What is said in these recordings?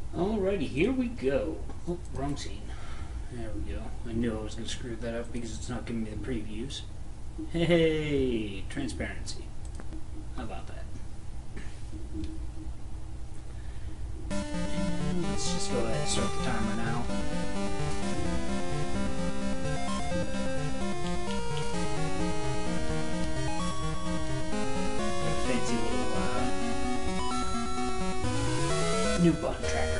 Alrighty, here we go. Oh, wrong scene. There we go. I knew I was going to screw that up because it's not giving me the previews. Hey, transparency. How about that? And let's just go ahead and start the timer now. Got a fancy little new button tracker.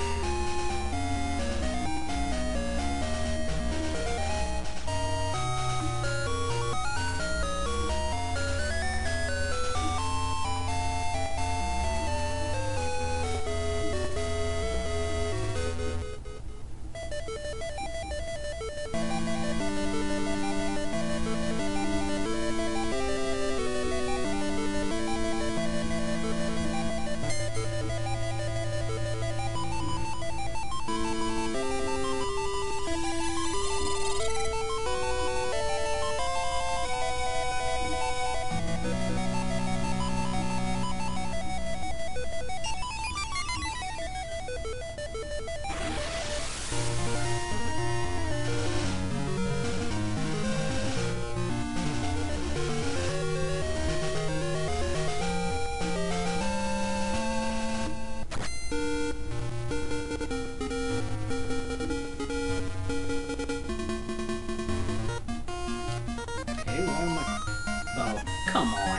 Come on.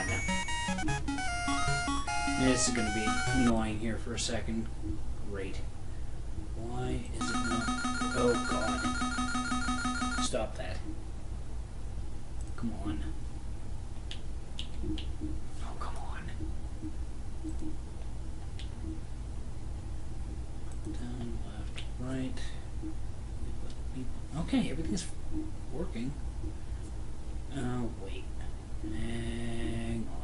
This is going to be annoying here for a second. Great. Why is it not? Oh, God. Stop that. Come on. Oh, come on. Down, left, right. Okay, everything's working. Oh, wait. Hang on.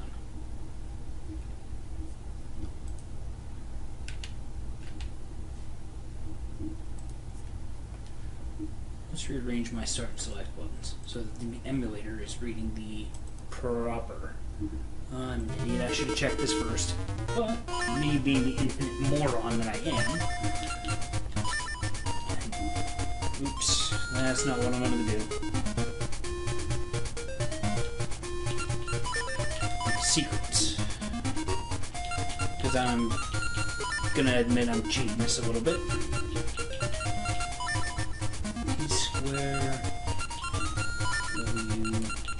Let's rearrange my start and select buttons so that the emulator is reading the proper. I'm an idiot. I should have checked this first. But, me being the infinite moron that I am. Oops, that's not what I'm going to do. Secrets, because I'm gonna admit I'm cheating this a little bit. T-square W.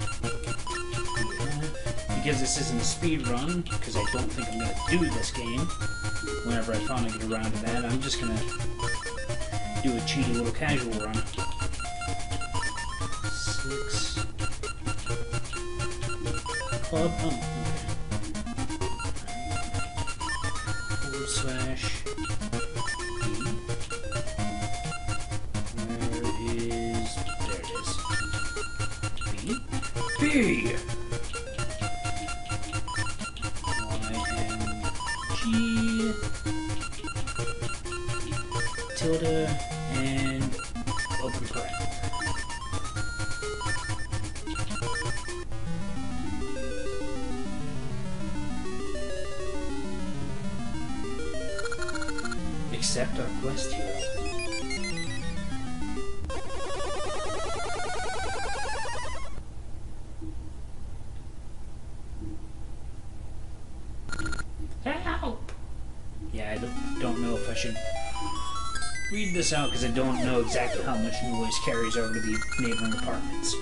Because this isn't a speed run, because I don't think I'm gonna do this game. Whenever I finally get around to that, I'm just gonna do a cheaty little casual run. 6 club. Oh. Slash B. Where is... there it is. B. B! Y-N-G... tilde and open correct. Accept our quest hero. Help! Yeah, I don't know if I should read this out because I don't know exactly how much noise carries over to the neighboring apartments.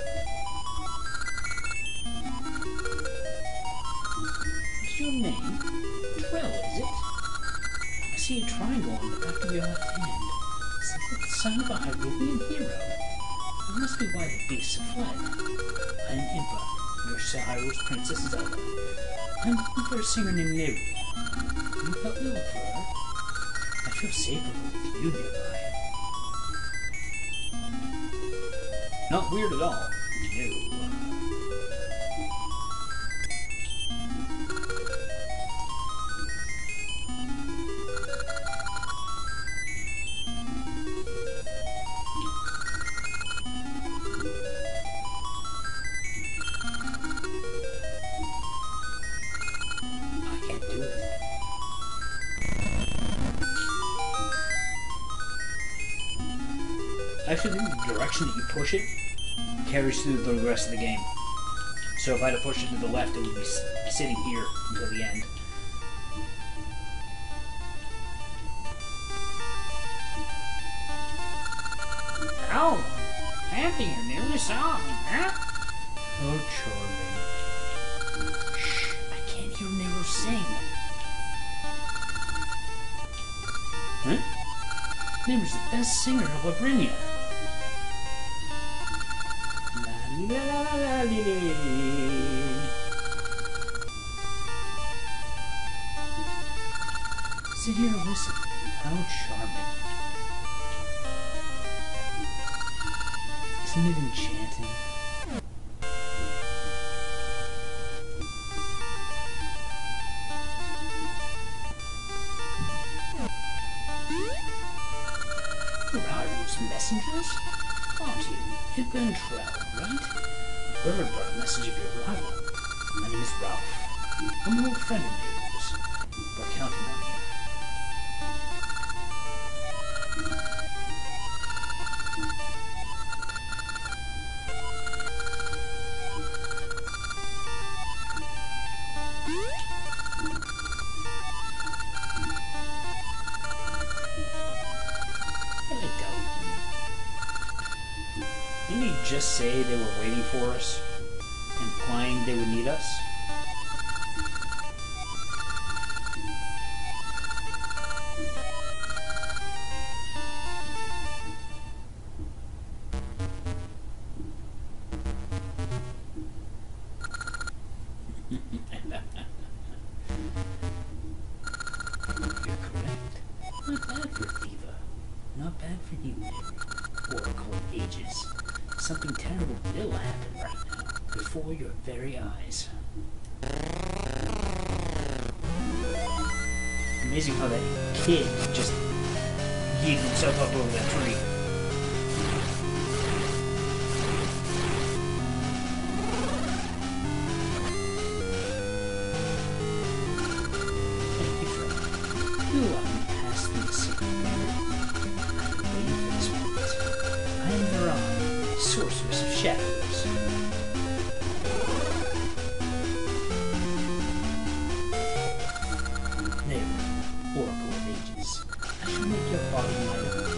What's your name? Trell, is it? I see a triangle on the back of your left hand. Simply the son of a Hyrubian hero. That must be why the beasts have fled. I am Impa, your Hyru's Princess Zelda. I'm looking for a singer named Neru. Can you help me look for her? I feel safer with you nearby. Not weird at all. No. Actually, the direction that you push it carries through the rest of the game. So if I had to push it to the left, it would be sitting here until the end. Oh, Anthony, you nearly saw me, huh? Oh, Charlie. Shh, I can't hear Nero sing. Huh? Nero's the best singer of Labrinia. La la la la la la. Sit here and listen. How charming. Isn't it enchanting? Arrival's messengers? Aren't you? You've been travel, right? Bird brought a message of your arrival. My name is Ralph. I'm an old friend of yours. We're counting on you. Didn't he just say they were waiting for us, implying they would need us? You're correct. Not bad for a diva. Not bad for you, Oracle of Ages. Something terrible will happen right now, before your very eyes. Amazing how that kid just yeeted himself up over that tree. Thank you, friend. You let me pass through the secret barrier. I've been waiting for this moment. I am Miran, sorceress of shadows. There, Oracle of Ages. I shall make your body my own.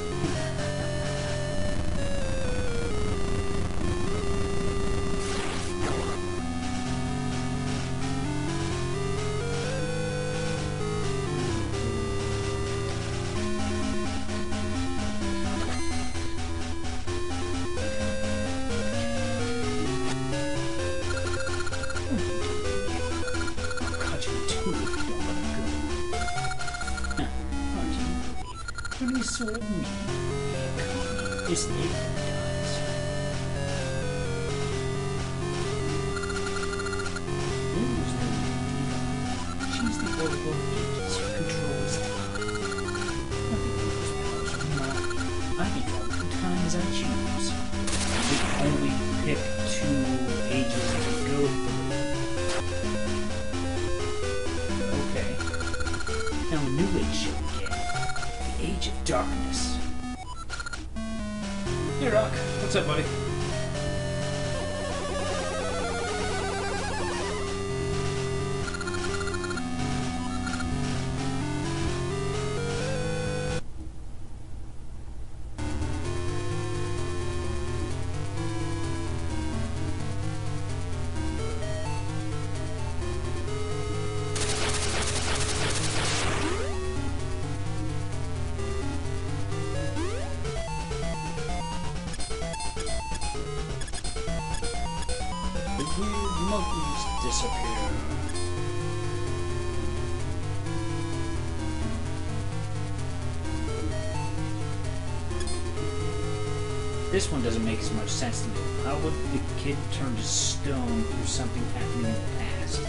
Any sort of need is needed dies. There's no diva. She's the Oracle of Ages who controls time. Nothing but those powers are mine. I can travel through time as I choose. I can only pick 2 ages to go through. Okay. Now a new age shall begin. Age of Darkness. Hey, Rock. What's up, buddy? The weird monkeys disappear. This one doesn't make as much sense to me. How would the kid turn to stone through something happening in the past?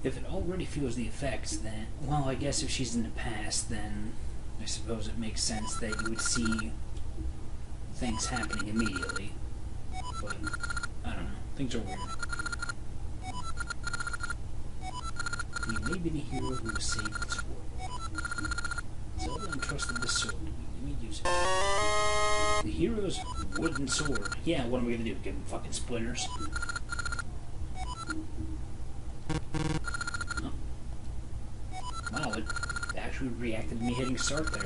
If it already feels the effects, then, well, I guess if she's in the past, then I suppose it makes sense that you would see things happening immediately. But, I don't know. Things are weird. You may be the hero who has saved this world. Zelda entrusted this sword to me. Let me use it. The hero's wooden sword. Yeah, what am I gonna do? Give him fucking splinters? Oh. Wow, it actually reacted to me hitting start there.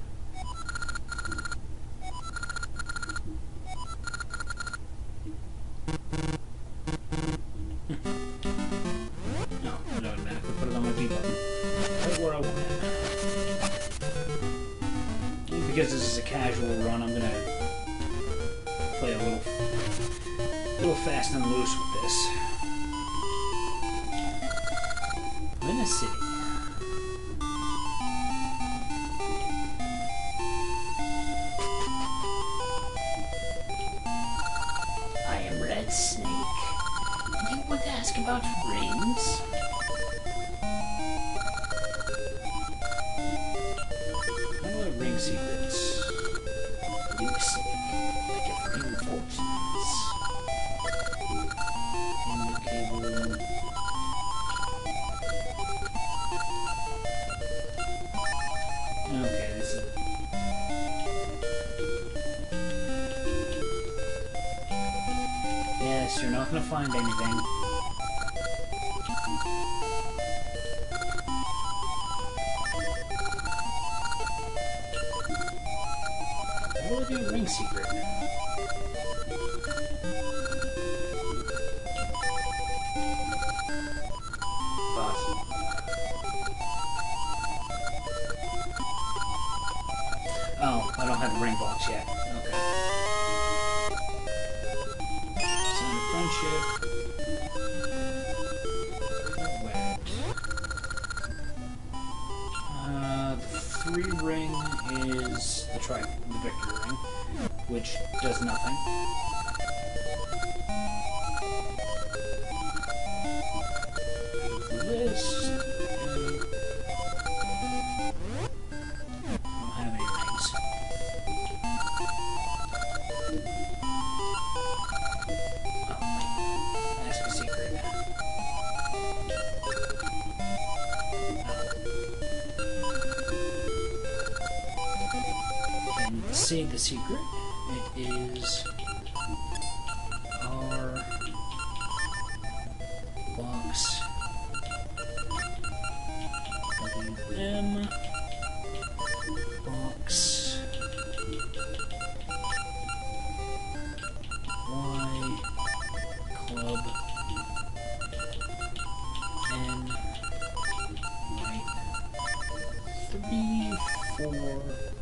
No, it automatically put it on my B button. Right where I want it. Because this is a casual run, I'm gonna play a little fast and loose with this. I'm in a city. I am Red Snake. Do you want to ask about rings? How do I ring secrets? You Snake. I can ring fortunes. And the cable. Okay, this is. Yes, you're not gonna find anything. What will do a ring secret? Boss. Oh, I don't have the ring box yet. Okay. Sign of friendship. The 3 ring is the victory ring, which does nothing. This. I don't have any rings. Oh, ask a secret. And to say the secret, it is R box WM box Y club N right 3 4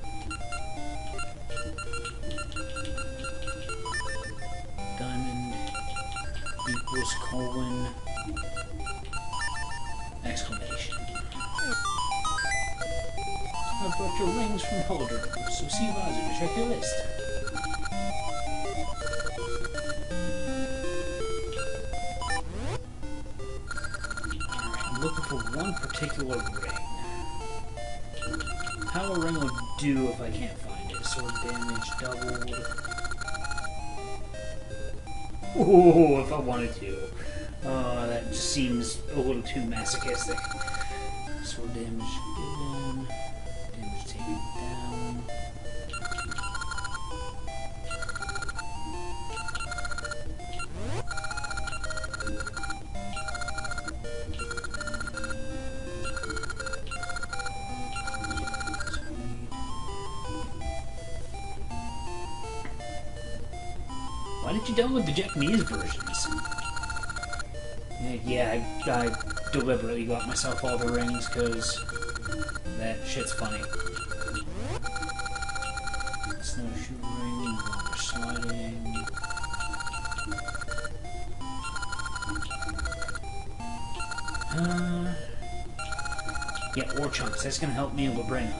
diamond equals colon exclamation. I've brought your rings from Holder, so see Vazu to check your list. Alright, I'm looking for one particular ring. How a ring will do if I can't find it. Sword damage doubled. Ooh, if I wanted to. That just seems a little too masochistic. Sword damage given. Damage taken down. Why did you download the Japanese versions? Yeah, I deliberately got myself all the rings because that shit's funny. Snowshoe ring, water sliding. Yeah, ore chunks. That's gonna help me in Labrina.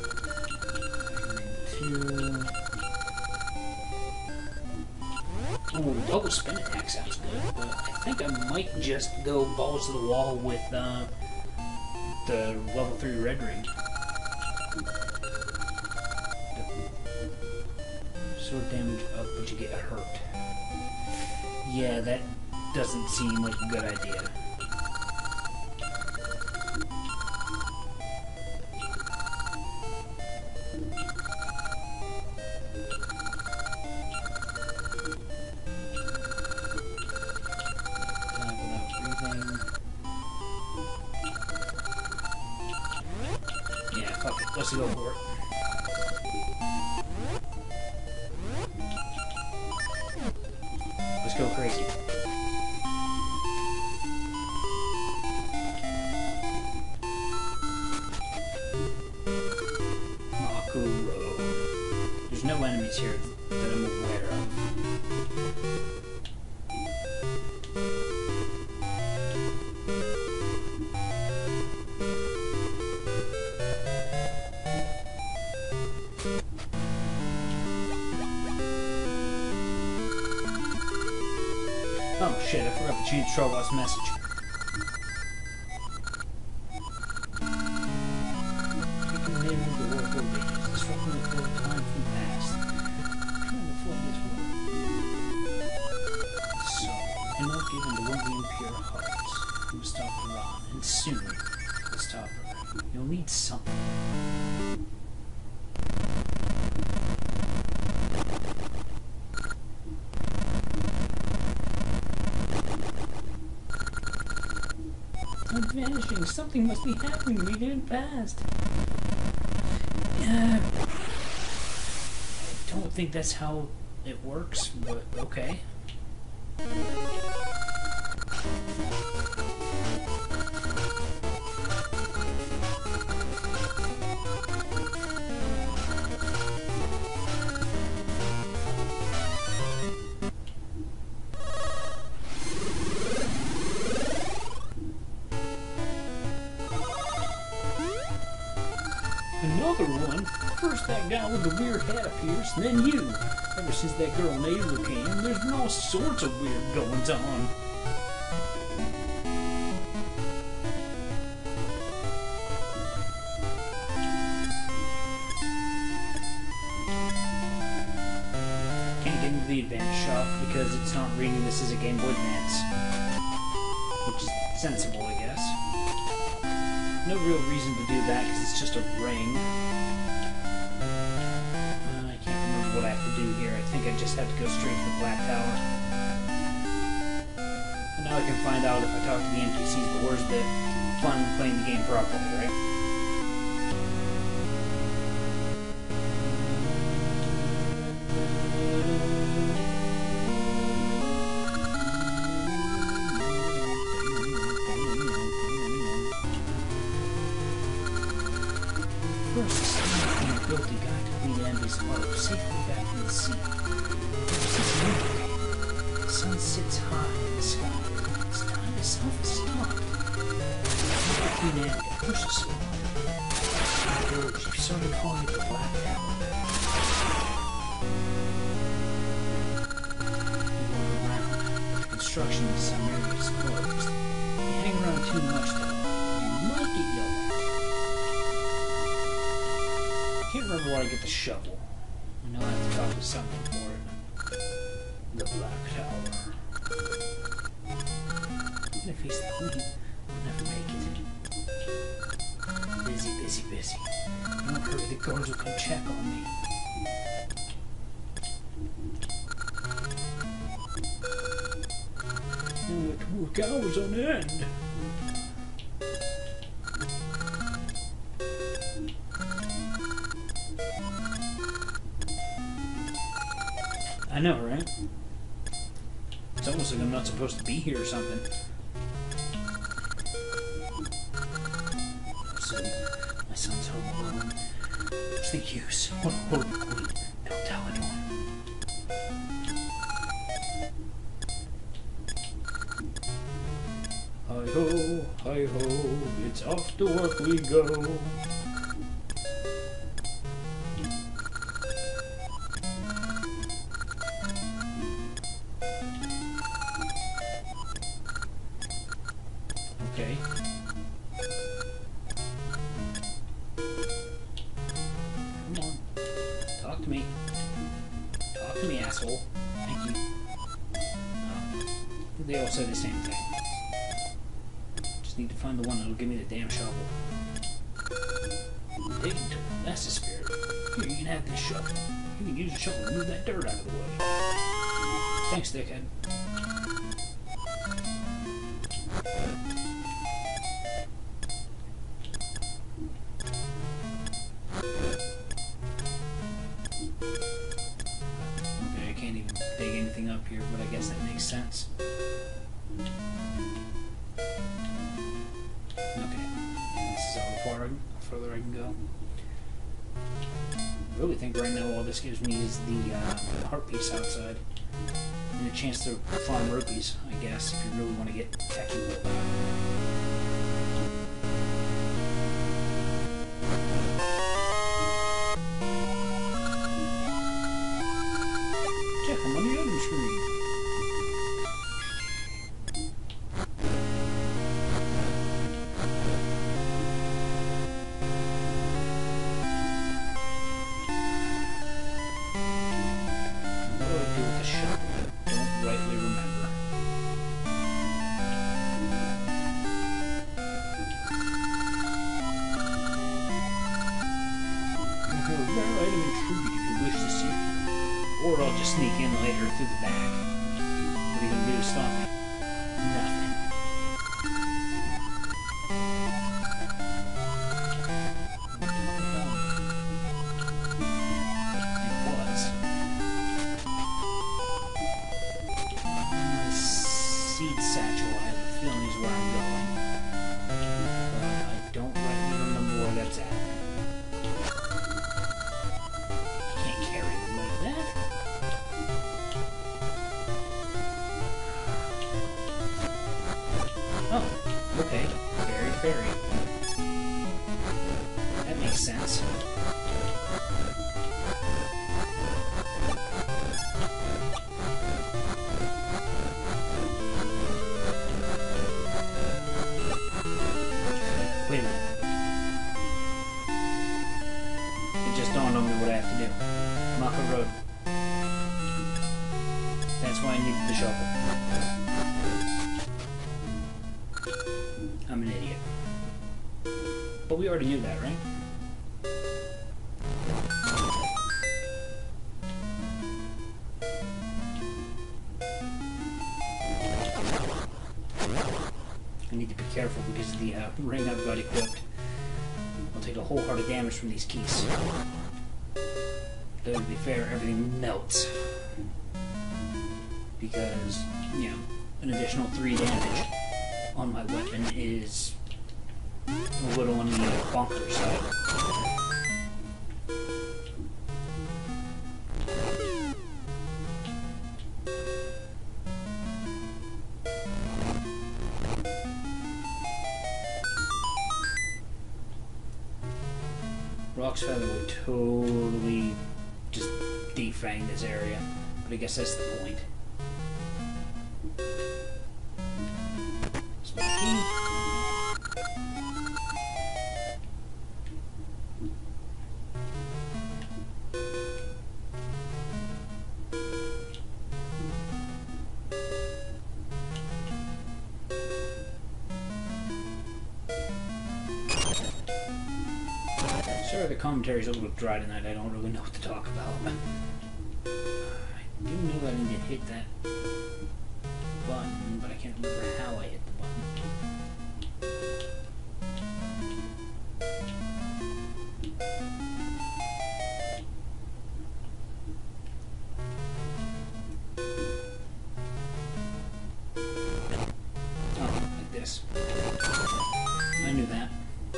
Ring 2. Ooh, double spin attack sounds good, but I think I might just go balls to the wall with the level 3 red ring. Sword damage up, but you get hurt. Yeah, that doesn't seem like a good idea. Yeah, fuck it. Let's go for it. Let's go crazy. Makuro. There's no enemies here that I'm aware of. Oh shit, I forgot to change Trollbot's message. Taking in the work of ages, disrupting the flow of time from the past. Trying to flood this world. So, enough given to one of the impure hearts. You must stop the run, and soon, to stop her, you'll need something. I'm vanishing. Something must be happening to me in the past. I don't think that's how it works, but okay. Another one? First that guy with the weird hat appears, then you. Ever since that girl Naylor came, there's been all sorts of weird goings on. Can't get into the advanced shop because it's not reading this as a Game Boy Advance. Which is sensible, I guess. No real reason to do that because it's just a ring. I can't remember what I have to do here. I think I just have to go straight to the Black Tower. And now I can find out if I talk to the NPCs, but where's the fun in playing the game properly, right? First, the guilty guy to lead Andy's boat safely back from the sea. The sun sits high in the sky. It's time to self-stop. Queen Andy got pushed asleep. She started calling it the Black Tower. You walk around. The construction in some areas closed. You hang around too much, though. You might get yelled at. I can't remember where I get the shovel. I know I have to talk to someone for it. The Black Tower. Even if he's the Queen, I'll never make it. Busy, busy, busy. Don't hurry, the guards will come check on me. Oh, it took work hours on end. I know, right? It's almost like I'm not supposed to be here or something. So, my son's home alone. What's the use? What a horrible queen. Don't tell anyone. Hi-ho, hi-ho, it's off to work we go. asshole. Thank you. They all say the same thing. Just need to find the one that'll give me the damn shovel. Digging tool. That's the spirit. Here, you can have this shovel. You can use the shovel to move that dirt out of the way. Thanks, dickhead. Okay, I can't even dig anything up here, but I guess that makes sense. Okay, this is how further I can go. I really think right now all this gives me is the heart piece outside. And a chance to farm rupees, I guess, if you really want to get technical about it. Check them on the other screen. What do I do with the shovel? I don't rightly remember. Okay, rare item and tribute if you wish to see it. Or I'll just sneak in later through the back. What are you gonna do to stop me? Nothing. It was. My seed satchel, I have a feeling is where I'm going. But I don't rightly remember where that's at. Can't carry them like that. Oh, okay. Buried fairy. That makes sense. Wait a minute. It just dawned on me what I have to do. Maka Road. That's why I needed the shovel. I'm an idiot. But we already knew that, right? I need to be careful because the ring I've got equipped will take a whole heart of damage from these keys. Though to be fair, everything melts. Because, you know, an additional 3 damage on my weapon is a little on the bonker side. Rock's Feather would totally just defang this area, but I guess that's the point. Smoky. Sorry, the commentary's a little dry tonight. I don't really know what to talk about. I do know that I need to hit that button, but I can't remember how I hit the button. Oh, like this. I knew that.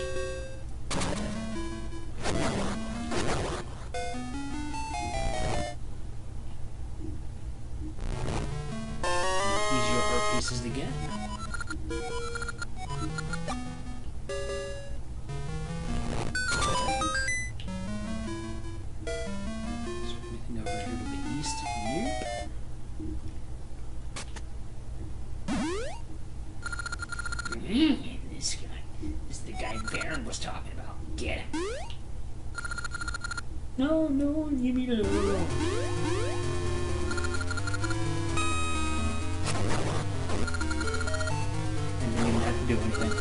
Easier heart pieces to get. Is there anything over here to the east? Nope. This guy. This is the guy Baron was talking about. Get him. No, leave me alone. do anything.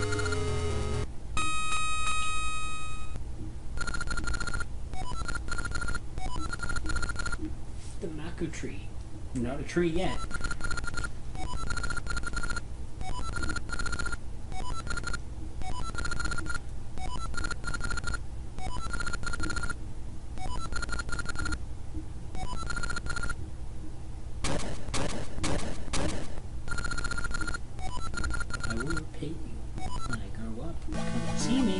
The Maku tree. Not a tree yet. I will repay you when I grow up. Come see me.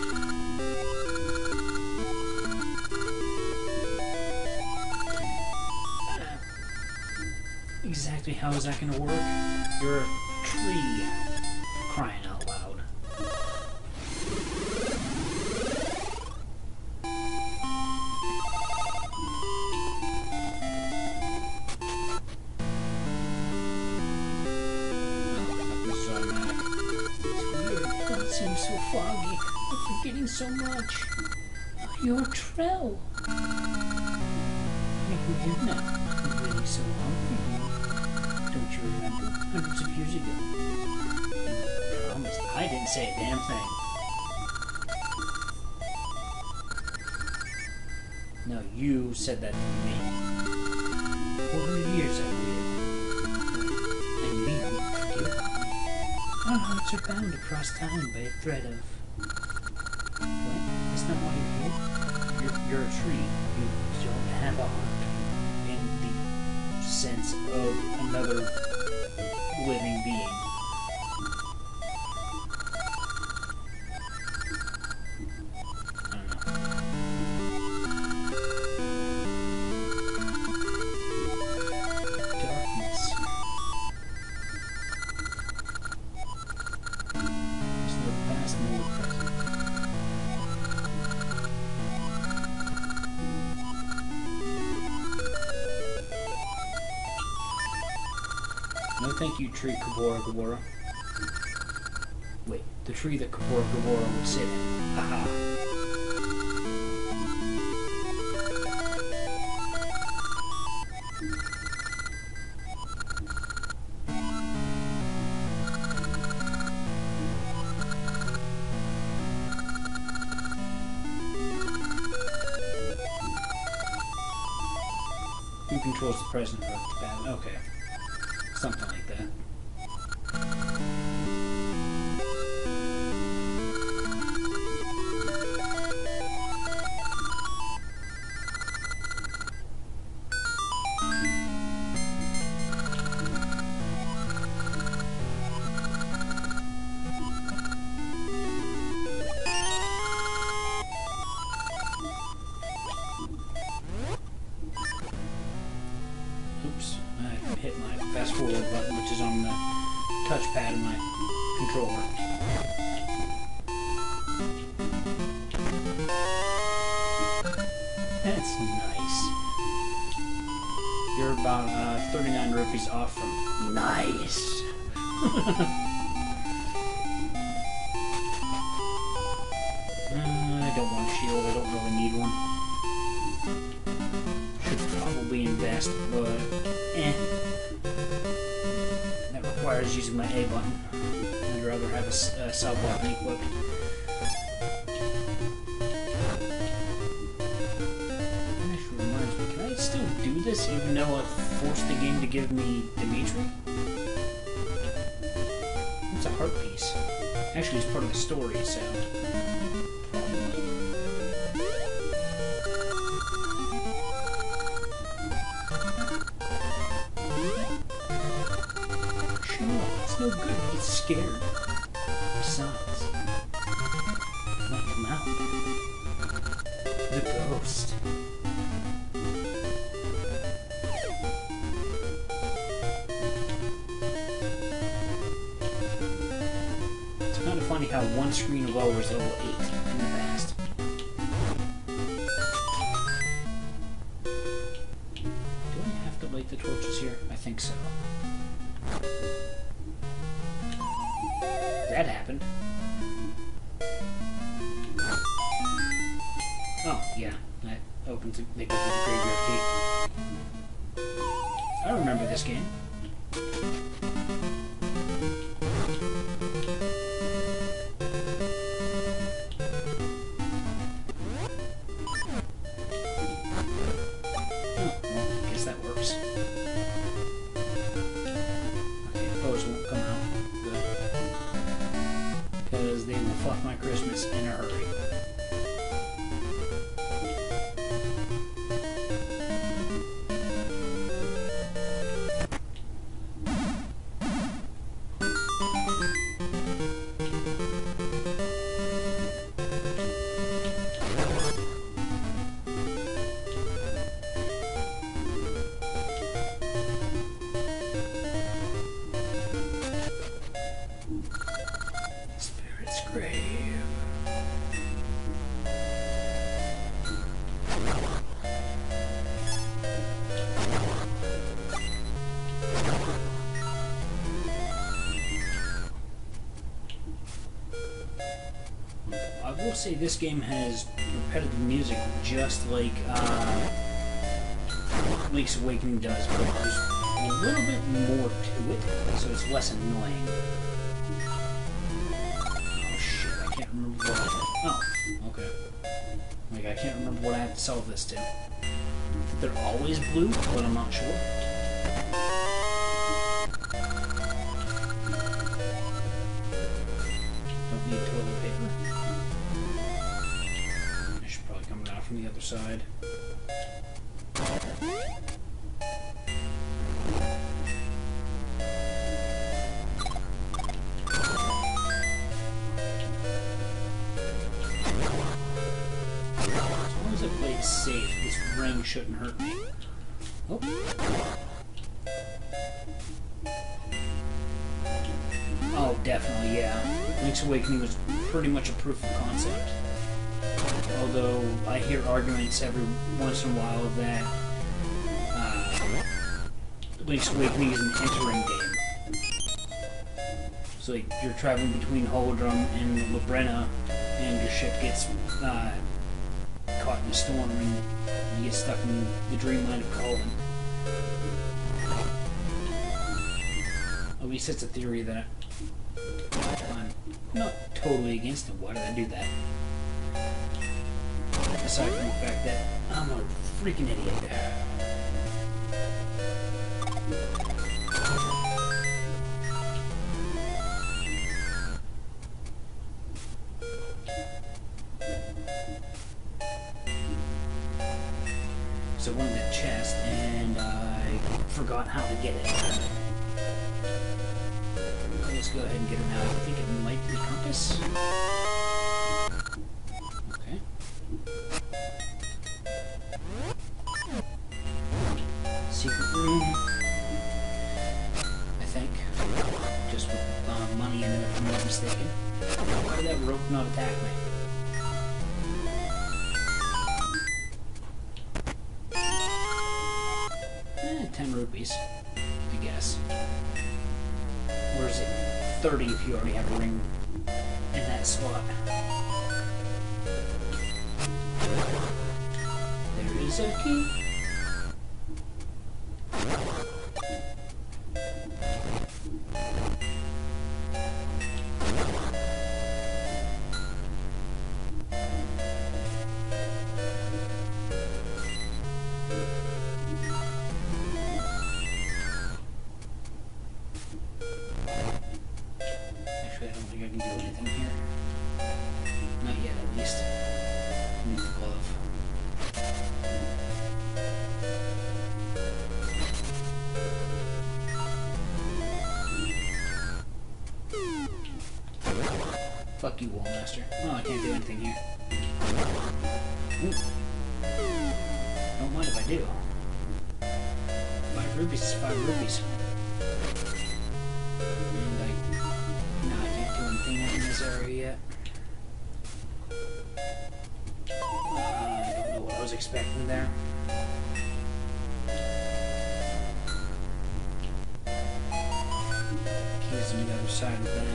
Exactly how is that going to work? You're a tree. Crying out loud. This is automatic. It's weird. It seems so foggy. I'm forgetting so much. You're Trell. I can hear now. I'm really so hungry. Don't you remember? Hundreds of years ago. I promised I didn't say a damn thing. No, you said that to me. 400 years I live. And you forget about me. Our hearts are bound across time by a thread of... What? That's not why you're here? You're a tree. You don't have a heart. In the sense of another living being. I don't know. Darkness. There's no past nor present. No thank you, tree Kabora Gabora. Wait, the tree that Kabora Gabora would sit in. Haha. Who controls the present of the battle? Okay. Something like that. Oops, I hit my fast forward button, which is on the touchpad of my controller. That's nice. You're about 39 rupees off from nice. I don't want a shield, I don't really need one. Should probably invest, but that requires using my A button. I'd rather have a sub button equipped. That actually reminds me, can I still do this even though I forced the game to give me Dimitri? It's a heart piece. Actually, it's part of the story, so... It's no good to get scared. Besides, it might come out. The ghost. It's kind of funny how one screen of over is level 8 in the past. Do I have to light the torches here? I think so. That happened. Oh, yeah. That opens they go to the graveyard key. I remember this game. say this game has repetitive music just like Link's Awakening does, but there's a little bit more to it, so it's less annoying. Oh shit, I can't remember what oh, okay. Like, I can't remember what I have to solve this to. They're always blue, but I'm not sure. Don't need toilet paper. I should probably come down from the other side. Safe. This ring shouldn't hurt me. Oh. Oh, definitely, yeah. Link's Awakening was pretty much a proof of concept. Although I hear arguments every once in a while that Link's Awakening is an entering game. So like, you're traveling between Holodrum and Labrena, and your ship gets caught in a storm and you get stuck in the dreamland of Colin. At least it's a theory that I'm not totally against it. Why did I do that? Aside from the fact that I'm a freaking idiot. So I wanted that chest, and I forgot how to get it. Let's go ahead and get it now. I think it might be compass. Okay. Secret room. I think. Just with money in it, if I'm not mistaken. Why did that rope not attack me? 10 rupees, I guess. Or is it 30 if you already have a ring in that slot? There is a key. Actually, I don't think I can do anything here. Not yet, at least. I need the glove. Fuck you, Wallmaster. Oh, I can't do anything here. Ooh. Don't mind if I do. 5 rupees is 5 rupees. In this area yet. I don't know what I was expecting there. Keys on the other side of that.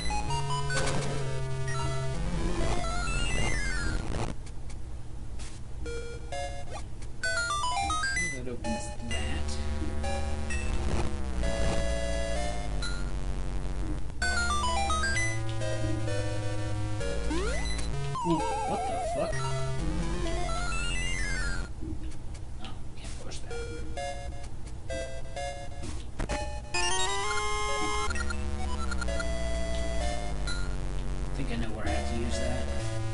That opens that. Ooh, what the fuck? Oh, can't push that. I think I know where I have to use that.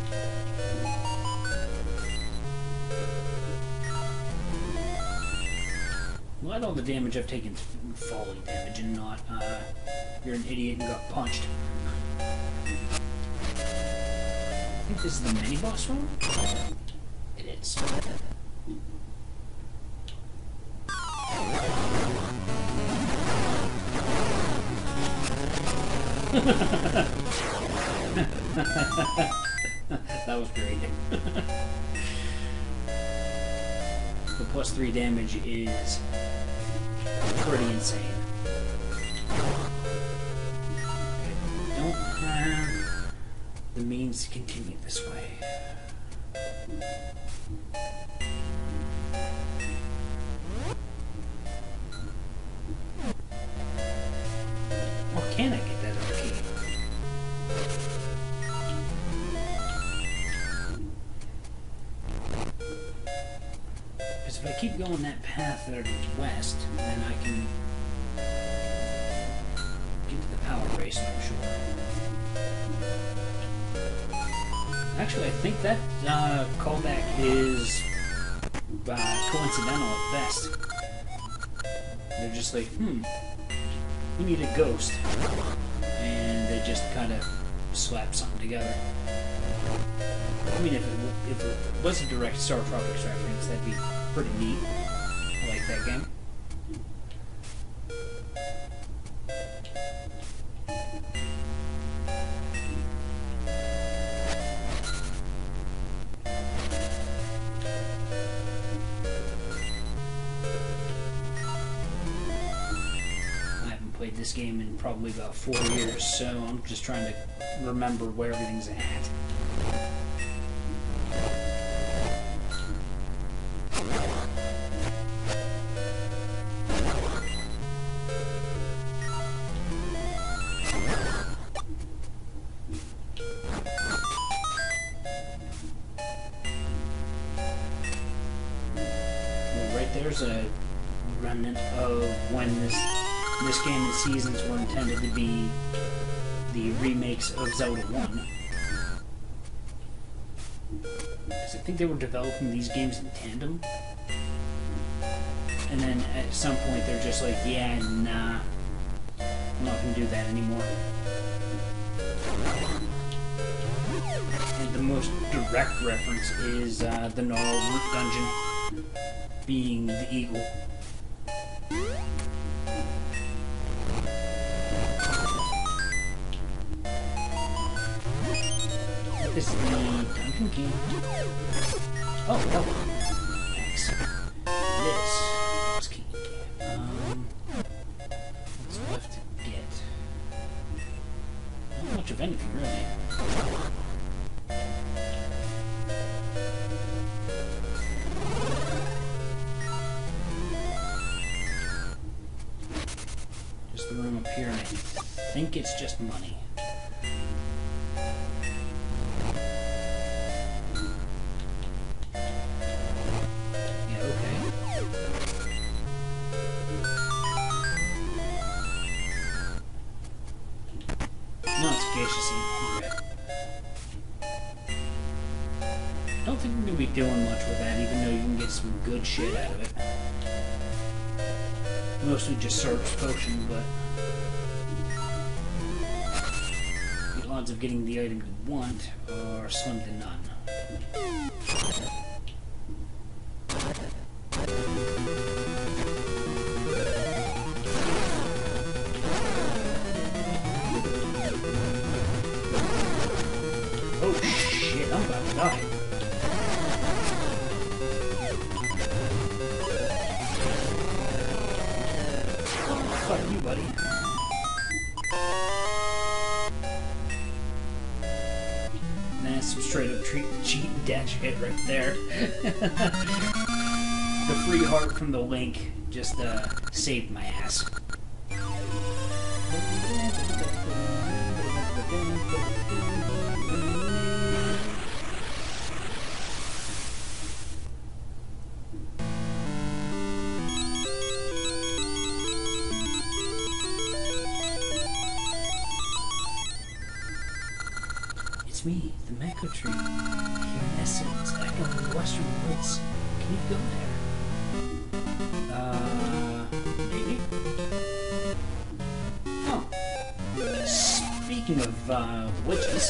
Why all the damage I've taken falling damage and not, you're an idiot and got punched? I think this is the mini-boss room? It is. That was great. The +3 damage is pretty insane. I don't have the means things continue this way. Or can I get that other key? Because if I keep going that path there to the west, then I can get to the power race, I'm sure. Actually, I think that callback is coincidental at best. They're just like, we need a ghost. And they just kind of slap something together. I mean, if it was a direct Star Tropics reference, that'd be pretty neat. I like that game. Played this game in probably about 4 years, so I'm just trying to remember where everything's at. Well, right there's a remnant of when this game and seasons were intended to be the remakes of Zelda 1. Because I think they were developing these games in tandem. And then at some point they're just like, yeah, nah, I'm not going to do that anymore. And the most direct reference is the Gnarl Root Dungeon being the eagle. This is the dungeon key. Oh, thanks. This key. What's left to get? Not much of anything, really. Just the room up here, and I think it's just money. I don't think we're going to be doing much with that, even though you can get some good shit out of it. Mostly just Surf's Potion, but the odds of getting the item you want are slim to none. Oh shit, I'm about to die. Fuck you, buddy. That's some straight up cheat and dash hit right there. The free heart from the Link just saved my ass. It's me, the Mako Tree. Here in Essence, echo in the western woods. Can you go there? Maybe? Oh. Speaking of, witches.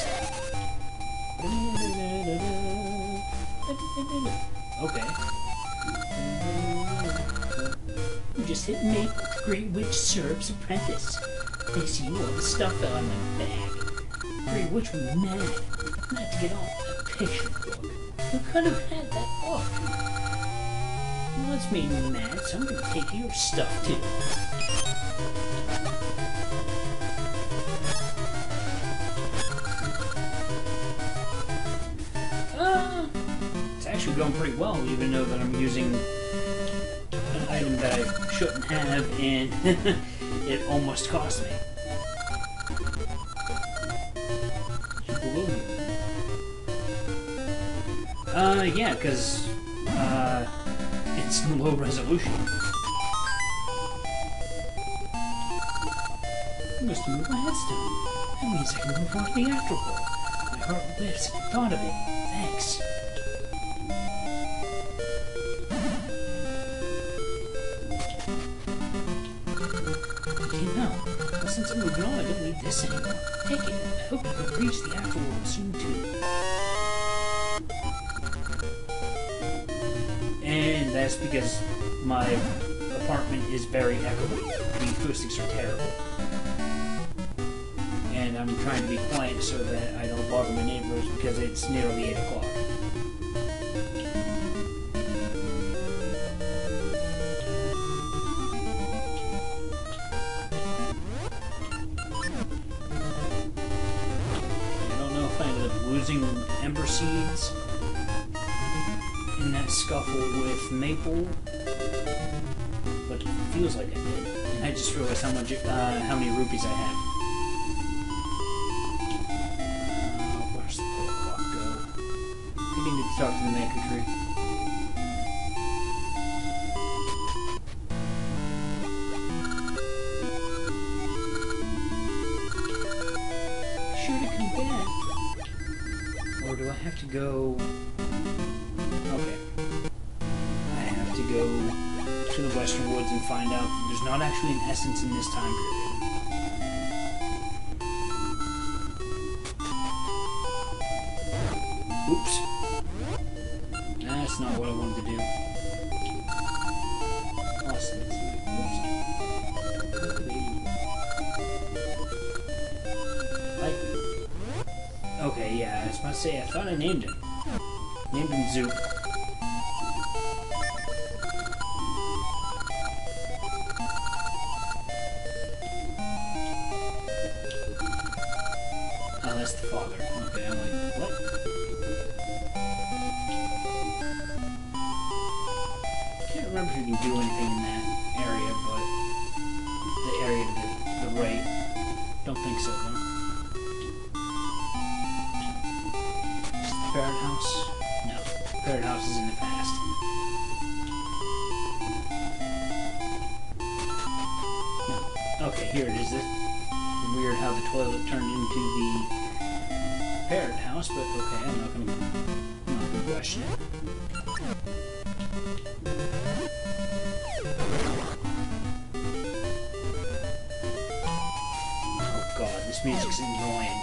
Okay. You just hit me, Great Witch Syrup's apprentice. They see you all the stuff out of my bag. Great Witch was mad. Not to get off that picture book. Who could have had that book? Well, it's made me mad, so I'm gonna take your stuff too. going pretty well, even though that I'm using an item that I shouldn't have, and it almost cost me. Yeah, because, it's low resolution. I must move my headstone. That means I can move on to the afterworld. My heart lifts at the thought of it. Thanks. Okay, now, since I'm moving on, I don't need this anymore. Take it. I hope you can reach the afterworld soon, too. And that's because my apartment is very echoey. The acoustics are terrible. And I'm trying to be quiet so that I don't bother my neighbors because it's nearly 8 o'clock. I don't know if I ended up losing Ember Seeds in that scuffle with Maple, but it feels like I did. And I just realized how many rupees I have. Where's the poor clock go? I need to talk to the Manku Tree. Sure to come back. Or do I have to go? Okay. I have to go to the Western Woods and find out that there's not actually an essence in this time period. Oops. That's not what I wanted to do. Awesome. Okay, yeah, I was about to say, I thought I named him. Named him Zoop. Oh, that's the father. Okay, I'm like, what? Can't remember if you can do anything in that area, but the area to the right. Don't think so, though. Parrot House? No. Parrot House is in the past. No. Okay, here it is. Weird how the toilet turned into the Parrot House, but okay, I'm not gonna question it. Oh god, this music's annoying.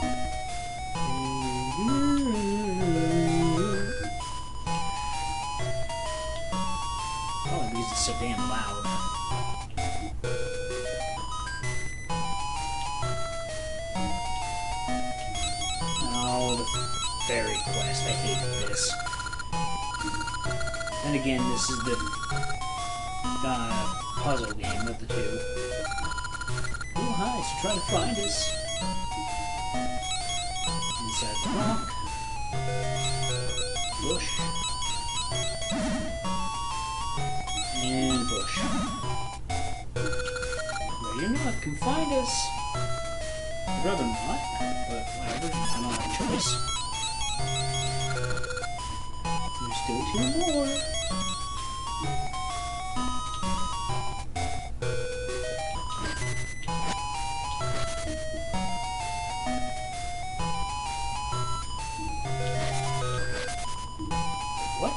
So damn loud. Oh, the fairy quest. I hate this. And again, this is the puzzle game of the two. Oh, hi, so try to find us. Inside the rock. Bush. And bush. Well, you're not, can find us. I'd rather not, but whatever, I don't have a choice. There's still 2 more. What?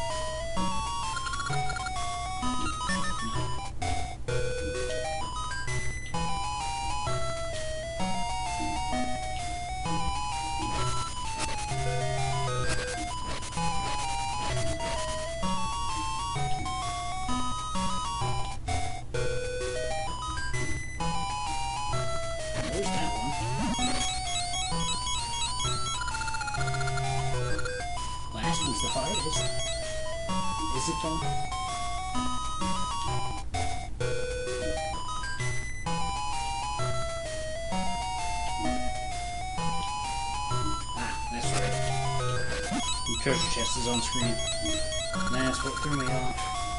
The hardest. Is it though? Ah, that's right. I'm treasure chest is on screen. That's what threw me off.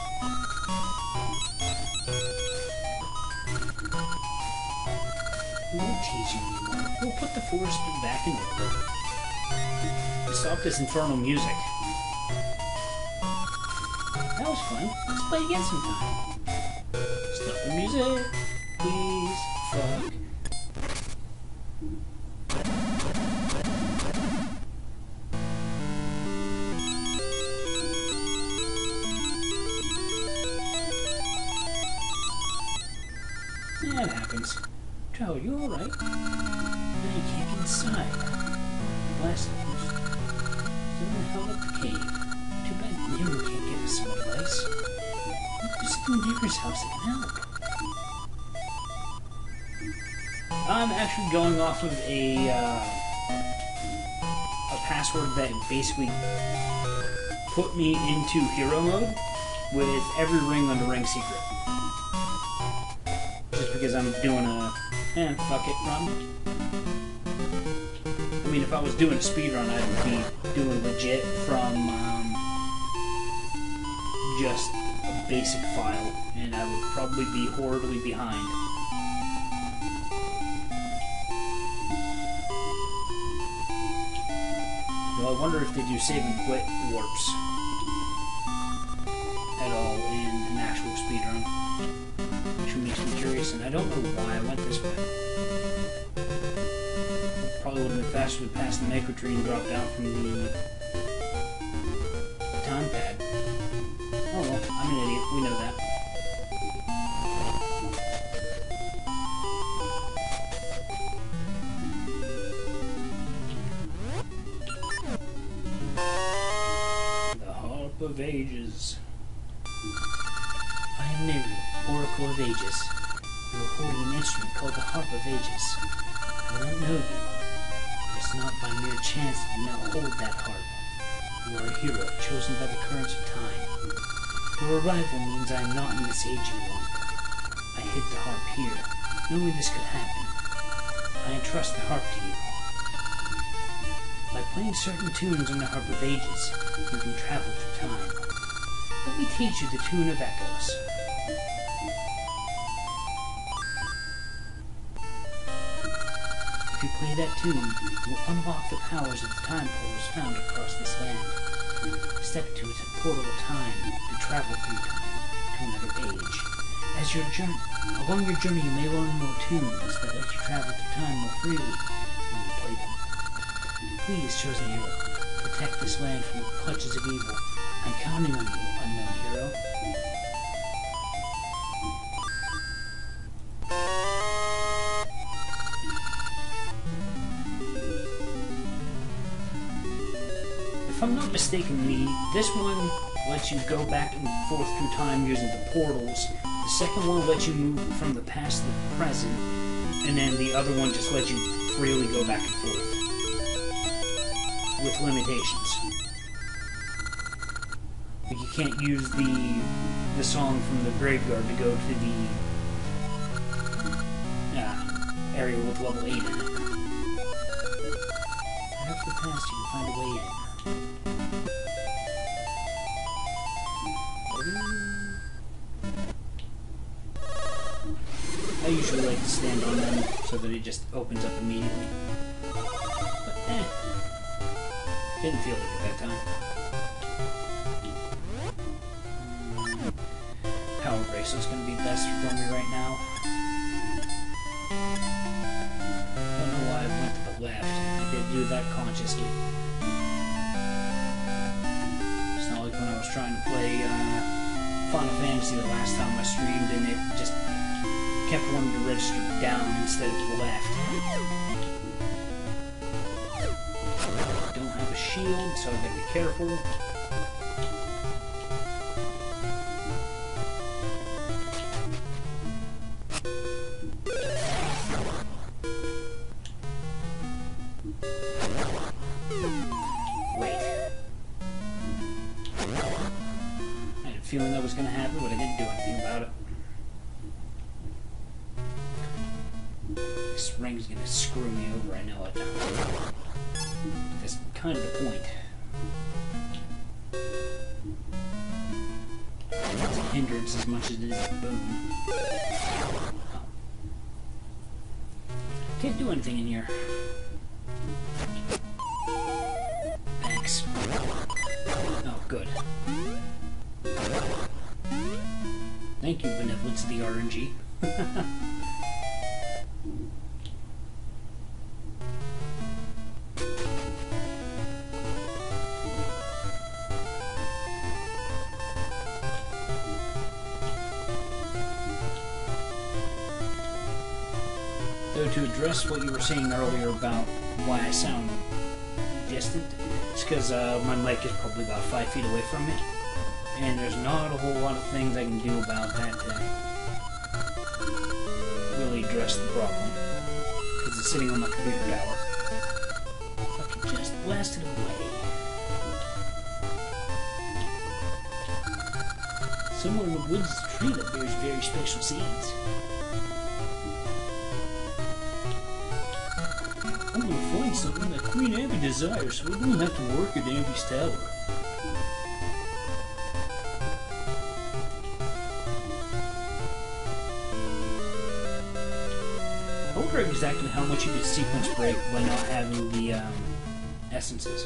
We won't tease you anymore. We'll put the forest back in order. We stopped this infernal music. That was fun. Let's play again sometime. Stop the music, please. Fuck. That happens. Joe, you alright? Now you can't get inside. Blast loose. Someone held up the cave. Too bad Nero can't give us some advice. Who's in Nero's house that can help? I'm actually going off of a password that basically put me into hero mode with every ring on the ring secret. Just because I'm doing a fuck it run. I mean, if I was doing a speed run, I would be doing legit from just a basic file, and I would probably be horribly behind. Well, I wonder if they do save and quit warps at all in an actual speedrun. Which makes me curious, and I don't know why I went this way. Probably would have been faster to pass the macro tree and drop down from the time pad. Oh well, I'm an idiot, we know that. Of Ages. I am Nero, Oracle of Ages. You are holding an instrument called the Harp of Ages. I don't know you. It is not by mere chance that you now hold that harp. You are a hero, chosen by the currents of time. Your arrival means I am not in this age any longer. I hid the harp here, knowing this could happen. I entrust the harp to you. By playing certain tunes on the Harp of Ages, you can travel through time. Let me teach you the tune of Echoes. If you play that tune, you will unlock the powers of the time portals found across this land. Step into a portal of time to travel through time to another age. Along your journey, you may learn more tunes that let you travel through time more freely when you play them. Please, chosen hero, protect this land from the clutches of evil. I'm counting on you, unknown hero. If I'm not mistaken, this one lets you go back and forth through time using the portals. The second one lets you move from the past to the present, and then the other one just lets you freely go back and forth. With limitations. Like you can't use the song from the graveyard to go to the area with level 8 in it. After the past, you can find a way in. I usually like to stand on them so that it just opens up immediately. But didn't feel like it that time. Power bracelet's gonna be best for me right now. Don't know why I went to the left. I did do that consciously. It's not like when I was trying to play Final Fantasy the last time I streamed and it just kept wanting to register down instead of to the left. Shield, so I gotta be careful. Wait. I had a feeling that was gonna happen, but I didn't do anything about it. This ring's gonna screw me over, I know it. That's kind of the point. hindrance as much as it is a boon. Oh. Can't do anything in here. Thanks. Oh, good. Thank you, benevolence of the RNG. So to address what you were saying earlier about why I sound distant, it's because my mic is probably about 5 feet away from me, and there's not a whole lot of things I can do about that to really address the problem, because it's sitting on my computer tower. Fucking just blasted away. Somewhere in the woods is a tree that bears very special seeds. I'm gonna find something that Queen Abby desires, so we don't have to work at Abby's tower. I wonder exactly how much you could sequence break by not having the essences.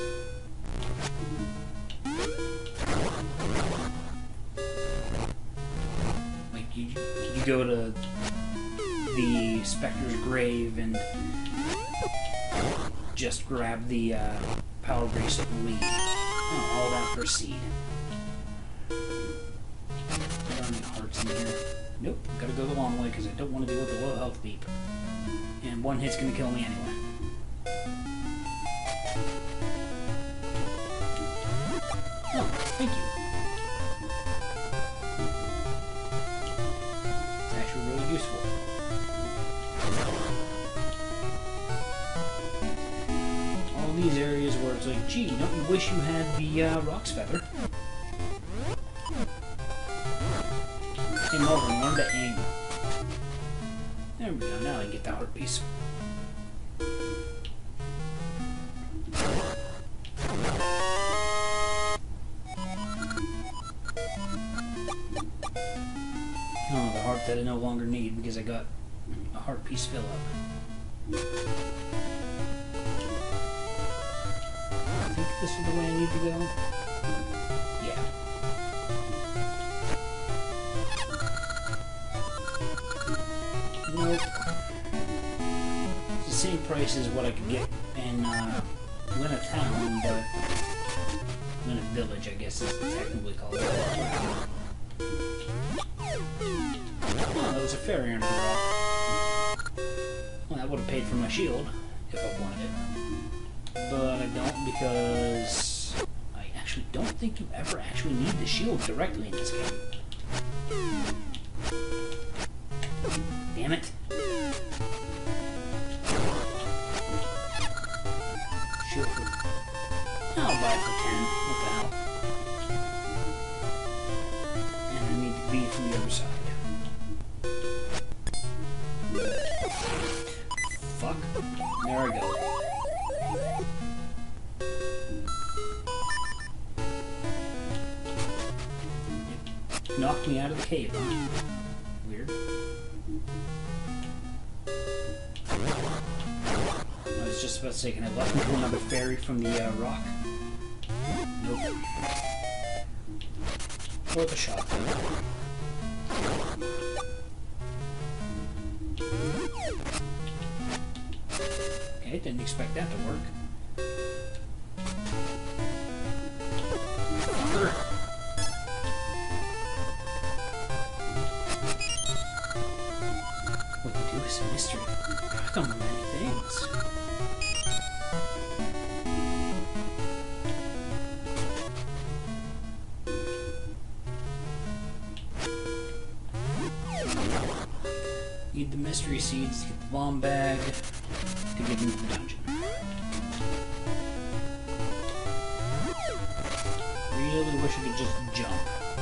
Like you go to the Spectre's grave and just grab the power bracelet and leave. Oh, all that for a seed. I don't have any hearts in here. Nope, gotta go the long way because I don't want to deal with the low health beep. And one hit's gonna kill me anyway. Oh, thank you. It's actually really useful. These areas where it's like, gee, don't you wish you had the Rock's Feather? Came over and learned to aim. There we go, now I get the heart piece. Oh, the heart that I no longer need because I got a heart piece fill up. This is the way I need to go? Yeah. Nope. It's the same price as what I could get in Lena Town, but Lena Village, I guess is technically called. Oh, that was a fairy under the rock. Well, that would have paid for my shield if I wanted it. But I don't because I actually don't think you ever actually need the shield directly in this game. Damn it. Sure. I'll buy it for 10. What the hell? And I need to beat it from the other side. Fuck. There I go. Knocked me out of the cave, huh? Weird. I was just about to say, can I left into another fairy from the rock? Nope. Worth a shot, though. Okay, didn't expect that to work. Fucker. It's a mystery. I don't know many things. Need the mystery seeds to get the bomb bag to get into the dungeon. Really wish I could just jump.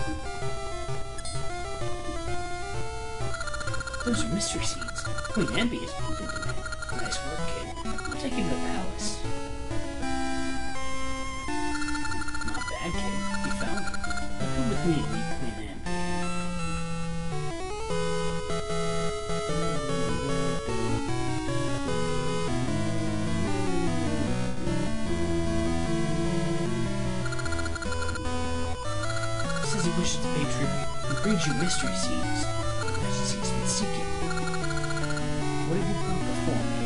Those are mystery seeds. Queen Amby is open to me. Nice work, kid. I'll take you to the palace. Not bad, kid. You found it. Come with me and meet Queen Amby. wishes to pay tribute. He brings you mystery seeds. Majesty's been seeking. What have you brought before me?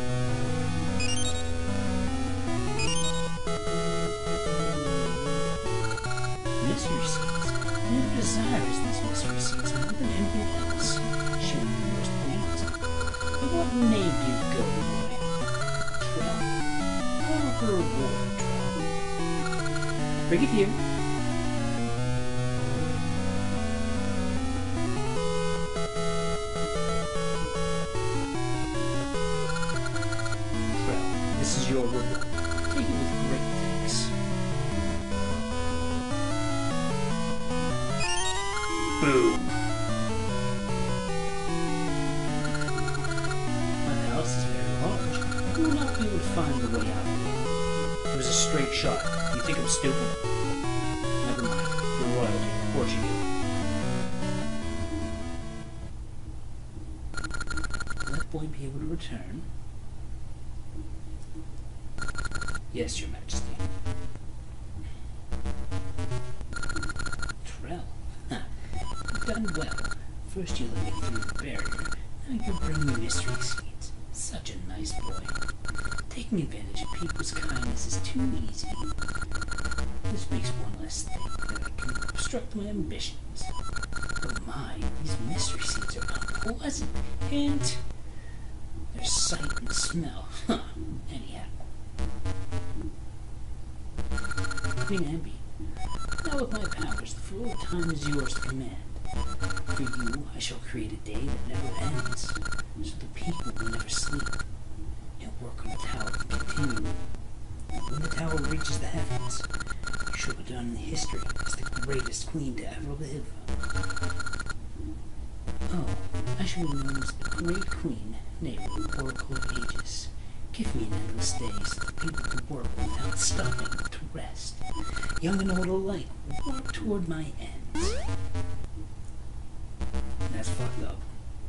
Mystery seeds? Never desires these mystery seeds more than anything else. She will be most pleased. But what name do you go by? Trell. Call her reward, Trell. Bring it here. This is your reward. Take it with great thanks. Boom. My palace is very large. You will not be able to find the way out of it. It was a straight shot. You think I'm stupid? Never mind. You're royalty. Of course you do. Will that boy be able to return? Yes, Your Majesty. Trell. You've done well. First you let me through the barrier. Now you bring me mystery seeds. Such a nice boy. Taking advantage of people's kindness is too easy. This makes one less thing that I can obstruct my ambitions. Oh my, these mystery seeds are unpleasant. And their sight and smell. Anyhow. Queen Ambi, now with my powers, the flow of time is yours to command. For you, I shall create a day that never ends, so the people will never sleep. Your work on the tower can continue. When the tower reaches the heavens, you shall go down in history as the greatest queen to ever live. Oh, I shall be known as the Great Queen, namely the Oracle of Ages. Give me an endless day so that people can work without stopping to rest. Young and old alike will work toward my ends. That's fucked up.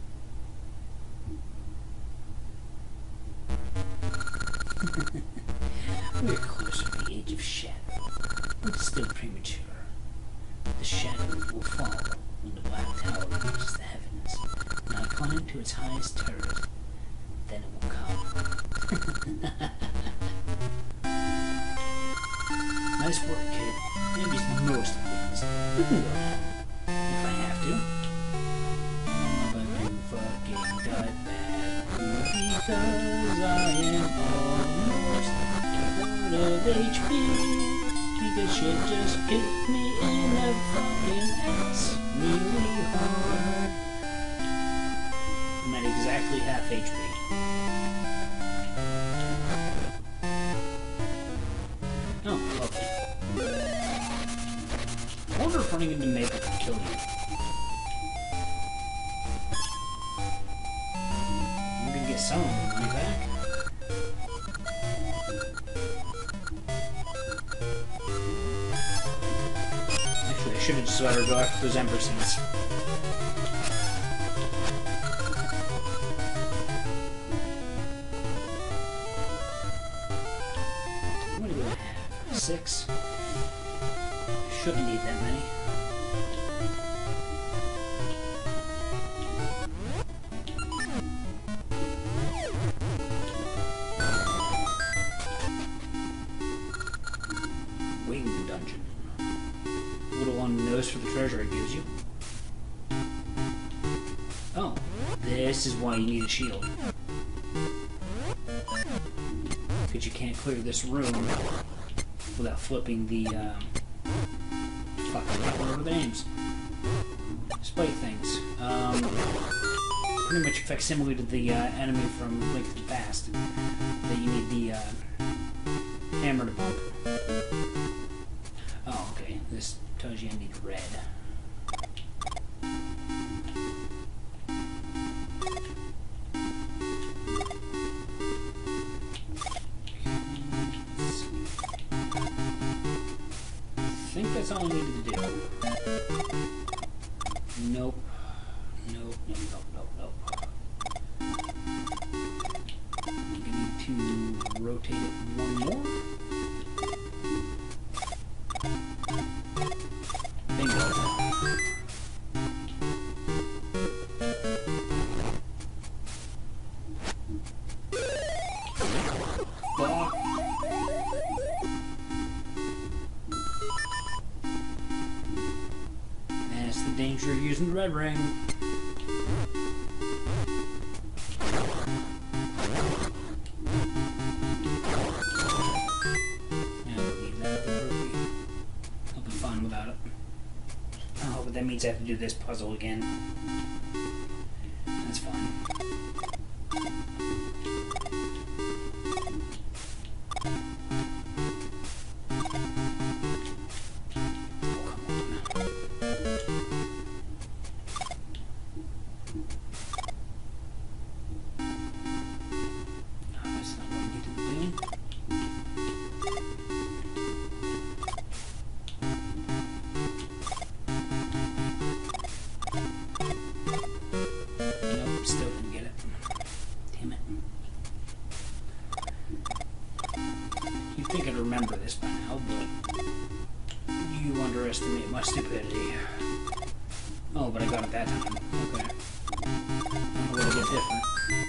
We're closer to the age of shadow, but still premature. The shadow will fall when the Black Tower reaches the heavens, and I climb to its highest turret. Then it will come. Nice work, kid. Ambi's most pleased. You can go now, if I have to. I'm about to fucking die bad because I am almost out of HP. Because shit just kicked me in the fucking ass really hard. I'm at exactly half HP. Oh, lovely. I wonder if running into Maple can kill you. I'm gonna get some of the money back. Actually, I should have just let her go after those Ember Seeds. What do I have? 6? Shouldn't need that many. Wing dungeon. Little on the nose for the treasure it gives you. Oh, this is why you need a shield. Because you can't clear this room without flipping the, fuck, I don't remember the names. Spike things. Pretty much facsimile to the, enemy from Link to the Past. That you need the, hammer to bump. Oh, okay. This tells you I need red. I think that's all I needed to do. Nope. Nope, nope, nope, nope, nope. I need to rotate it one more. Bingo. sure you're using the red ring. That means I have to do this puzzle again. That's fine. Remember this by now, but you underestimate my stupidity. Oh, but I got it that time. Okay. I'm a little bit different.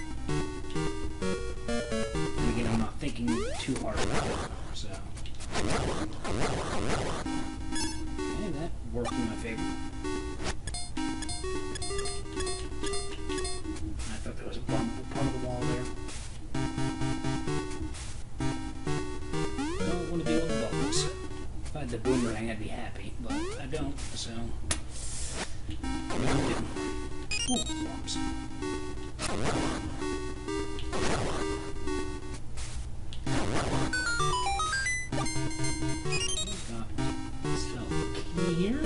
And again, I'm not thinking too hard about it, so. Okay, that worked in my favor. I thought there was a bump part of the wall there. If I had the boomerang, I'd be happy, but I don't, so what are you gonna do? Ooh, bombs. Got myself a key here.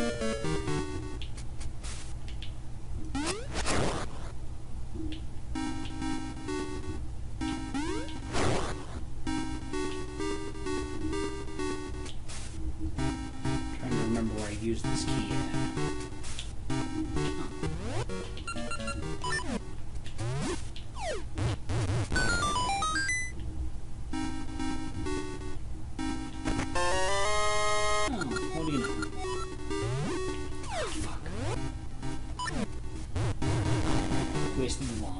Use this key at. Oh, what do you know? Oh, fuck. Wasted the bomb.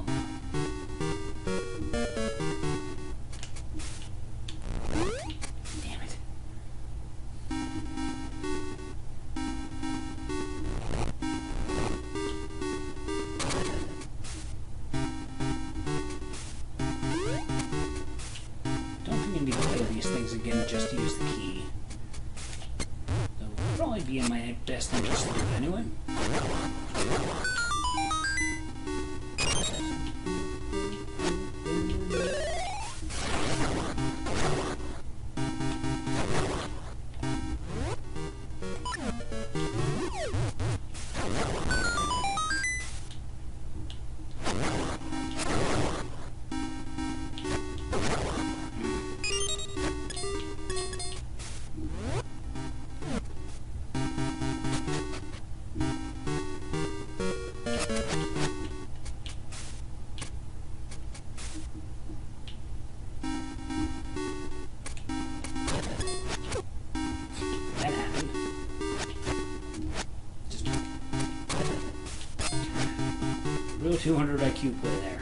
Again, just to use the key. So it would probably be in my best interest to do it anyway. Real 200 IQ play there.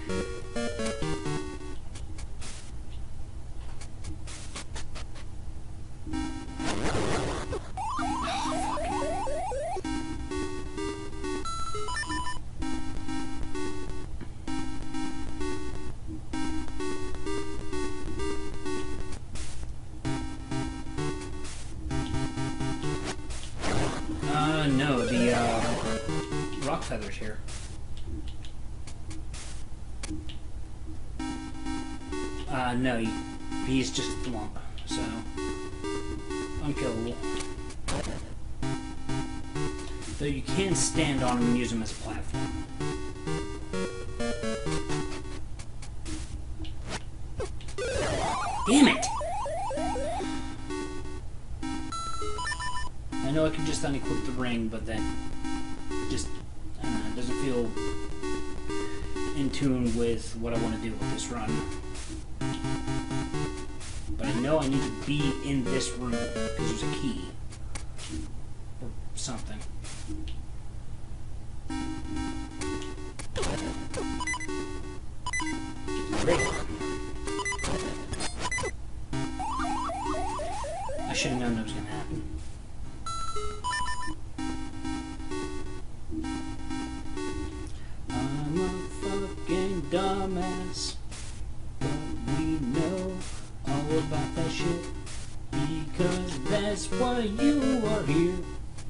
No, the rock feathers here. No, he's just a thwomp, so unkillable. Though you can stand on him and use him as a platform. Damn it! I know I could just unequip the ring, but that just doesn't feel in tune with what I want to do with this run. But I know I need to be in this room because there's a key or something. Great. I should have known that was going to happen. dumbass, but we know all about that shit, because that's why you are here.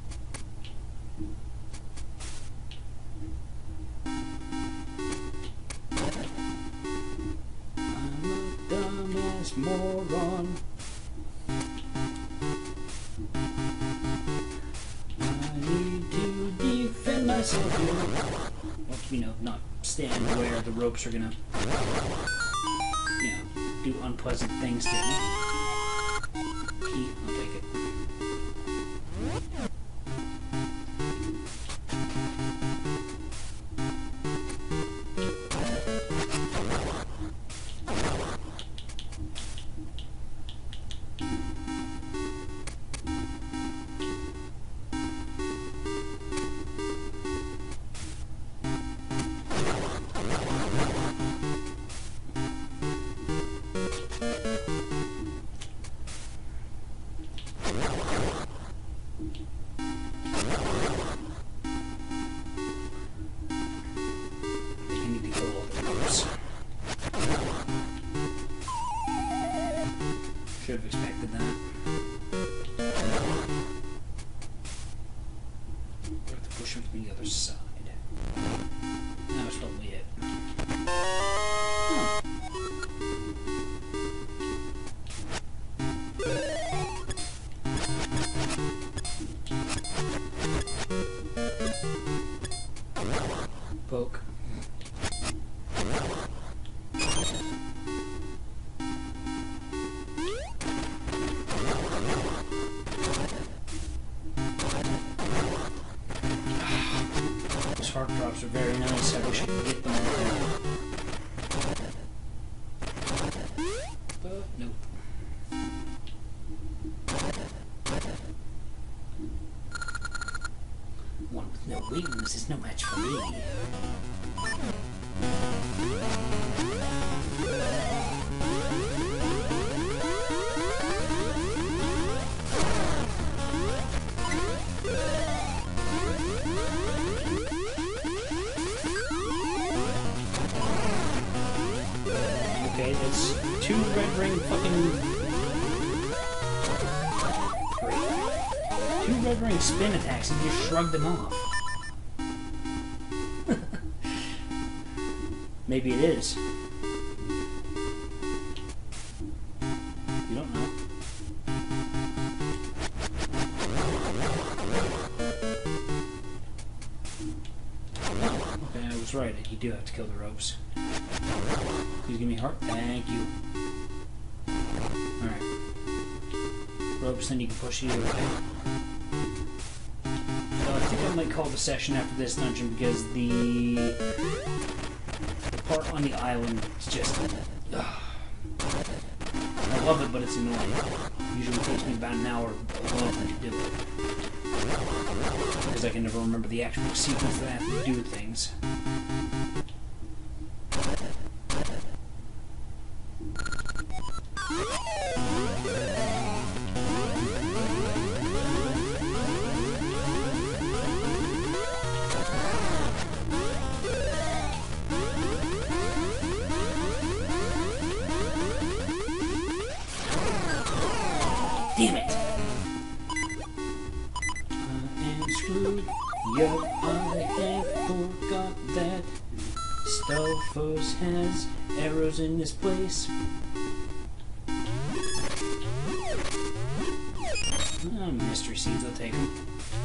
I'm a dumbass moron. I need to defend myself here. Well, you know, not stand where the ropes are gonna, you know, do unpleasant things to me. Key, I'll take it. Should have expected that. We have to push him from the other side. That was probably it. Huh. Poke. Those heart drops are very nice. I wish I could get them all. But nope. One with no wings is no match for me. Okay, that's 2 red ring fucking... Great. 2 red ring spin attacks and you just shrugged them off. Maybe it is. You don't know. Oh, okay, I was right. You do have to kill the ropes. Please give me a heart. Thank you. Alright. Ropes, then you can push either way. So I think I might call the session after this dungeon because the part on the island is just... I love it, but it's annoying. Usually it takes me about an hour alone to do it. Because I can never remember the actual sequence that I have to do things. Damn it! I am screwed. Yup, I have forgot that Stalfos has arrows in this place. Mystery seeds, I'll take them.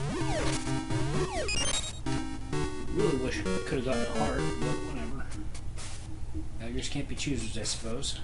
Really wish I could have gotten a heart, but whatever. Beggars can't be choosers, I suppose.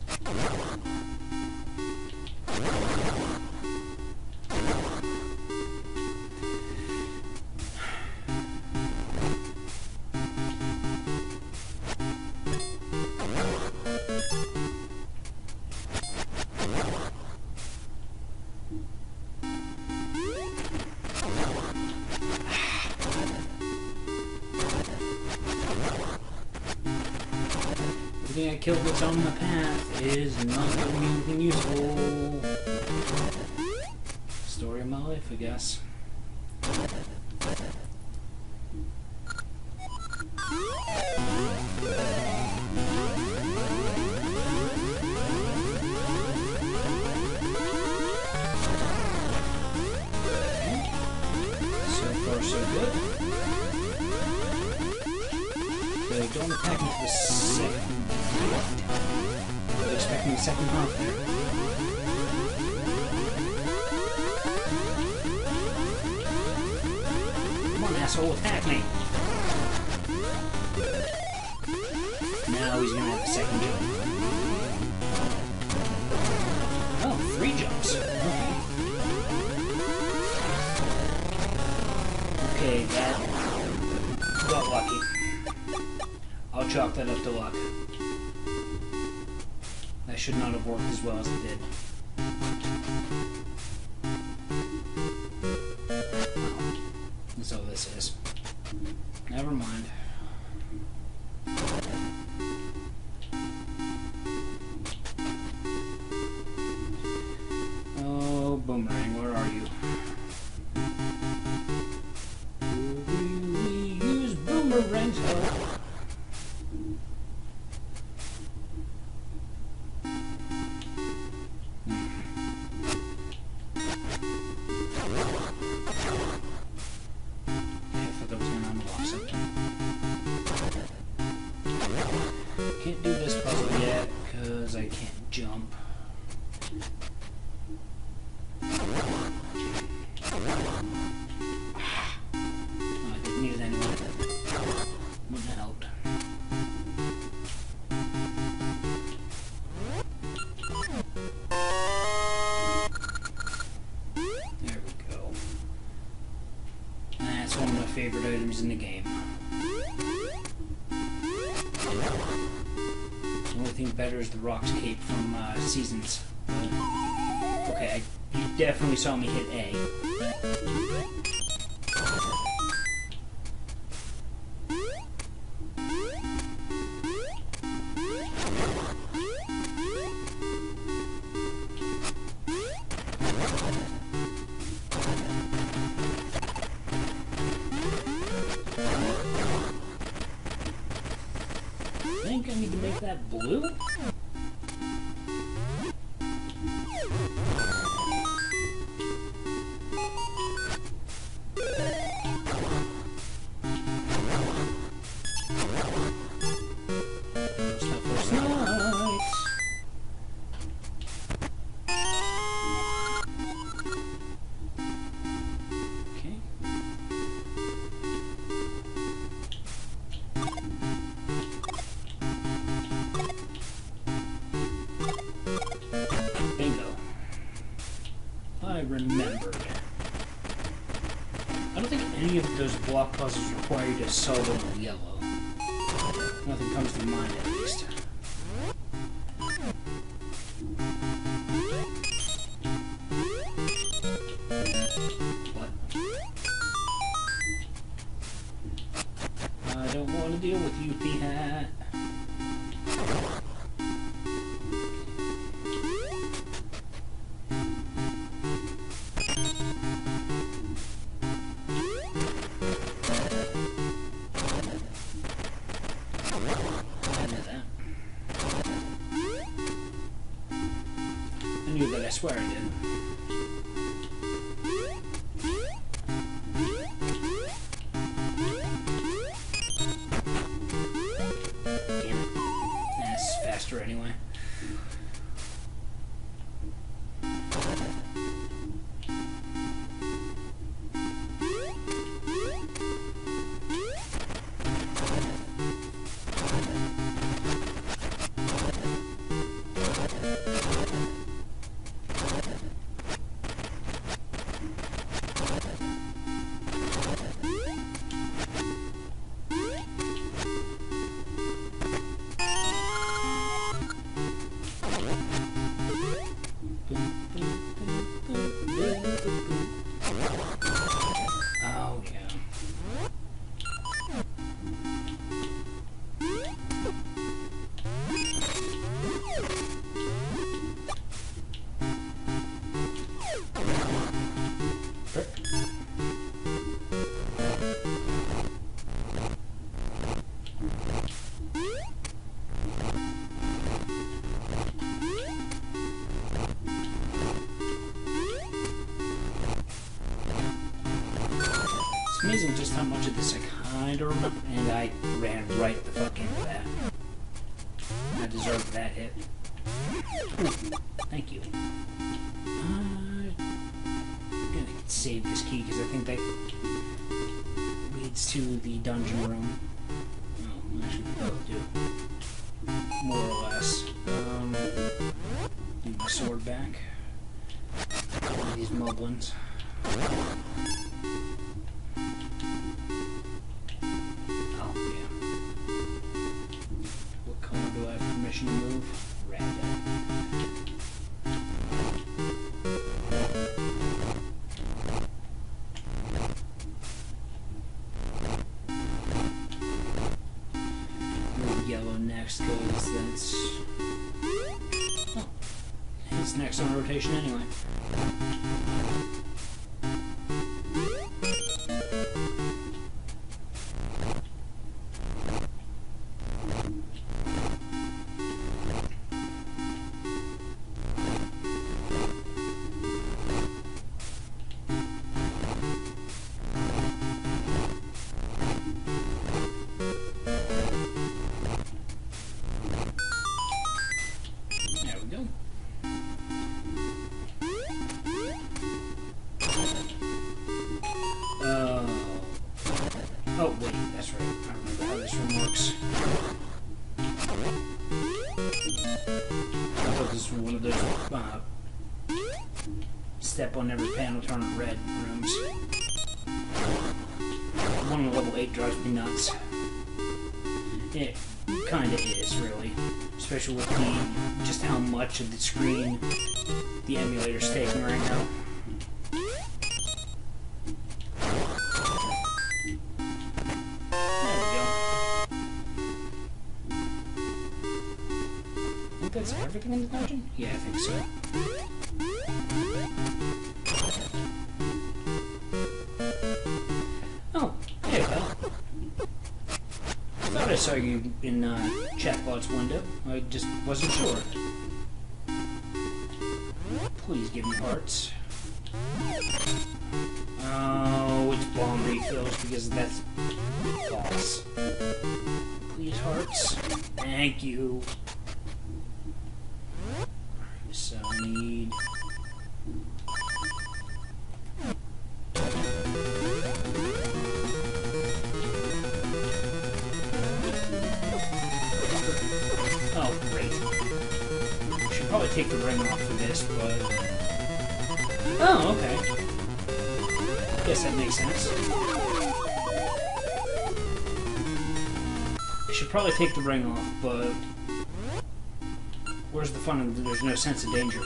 Everything I killed that's on the path is not giving me anything useful. Story of my life, I guess. second. I was expecting a second half there. Come on, asshole, attack me! Now he's gonna have a second jump. Oh, 3 jumps. Okay, that got lucky. I'll chalk that up to luck. That should not have worked as well as it did. Oh, that's all this is. Never mind. Oh, Boomerang, where are you? We use Boomerang's help. Can't do this puzzle yet because I can't jump. Oh, I didn't need it anyway. Wouldn't have helped. There we go. That's one of my favorite items in the game. The only thing better is the Rock's Cape from Seasons. Okay, you definitely saw me hit A. I think I need to make that blue? I remembered. I don't think any of those block puzzles require you to solve them in yellow. Nothing comes to mind, at least. What? I don't want to deal with you, P-Hat. I knew that, I swear I did. Damn it. That's faster anyway. Oh, yeah. It's amazing just how much of this I kind of remember, and I ran right the fuck into that. not deserve that hit. Ooh, thank you. I'm gonna save this key because I think that leads to the dungeon room. Oh, actually, both do. More or less. Need my sword back. These moblins. Oh, yeah. What color do I have permission to move? Red. Move yellow next because that's... Oh. It's next on rotation anyway. Oh, wait, that's right. I remember how this room works. I thought this was one of those step on every panel, turn it red rooms. One on level 8 drives me nuts. It kinda is, really. Especially with just how much of the screen the emulator's taking right now. That's everything in the dungeon? Yeah, I think so. Oh, hey, pal. I thought I saw you in Chatbot's window. I just wasn't sure. Please give me hearts. Oh, it's bomb refills because that's false. Please, hearts. Thank you. So I need... Oh, great. I should probably take the ring off for this, but... Oh, okay. Guess that makes sense. I should probably take the ring off, but... Where's the fun of there's no sense of danger?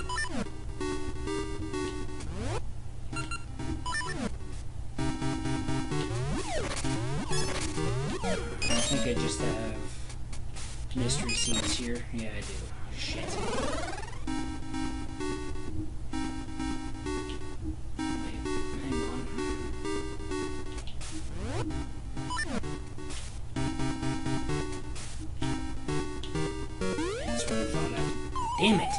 I think I just have mystery seeds here. Yeah, I do. Shit. Wait, hang on. That's what I thought I... Damn it!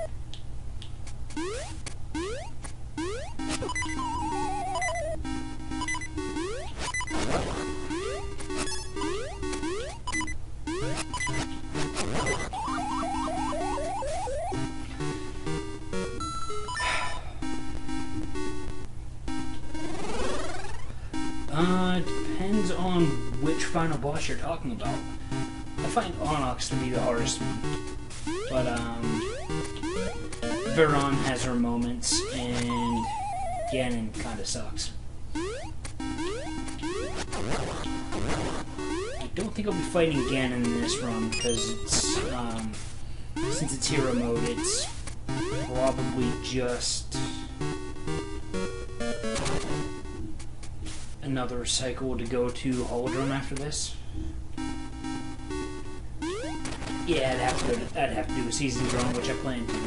Depends on which final boss you're talking about. I find Onyx to be the hardest one. But, Veron has her moments, and Ganon kinda sucks. I don't think I'll be fighting Ganon in this run, because it's, since it's hero mode, it's probably just another cycle to go to Holodrum after this. Yeah, I'd have to do a season drum, which I plan to.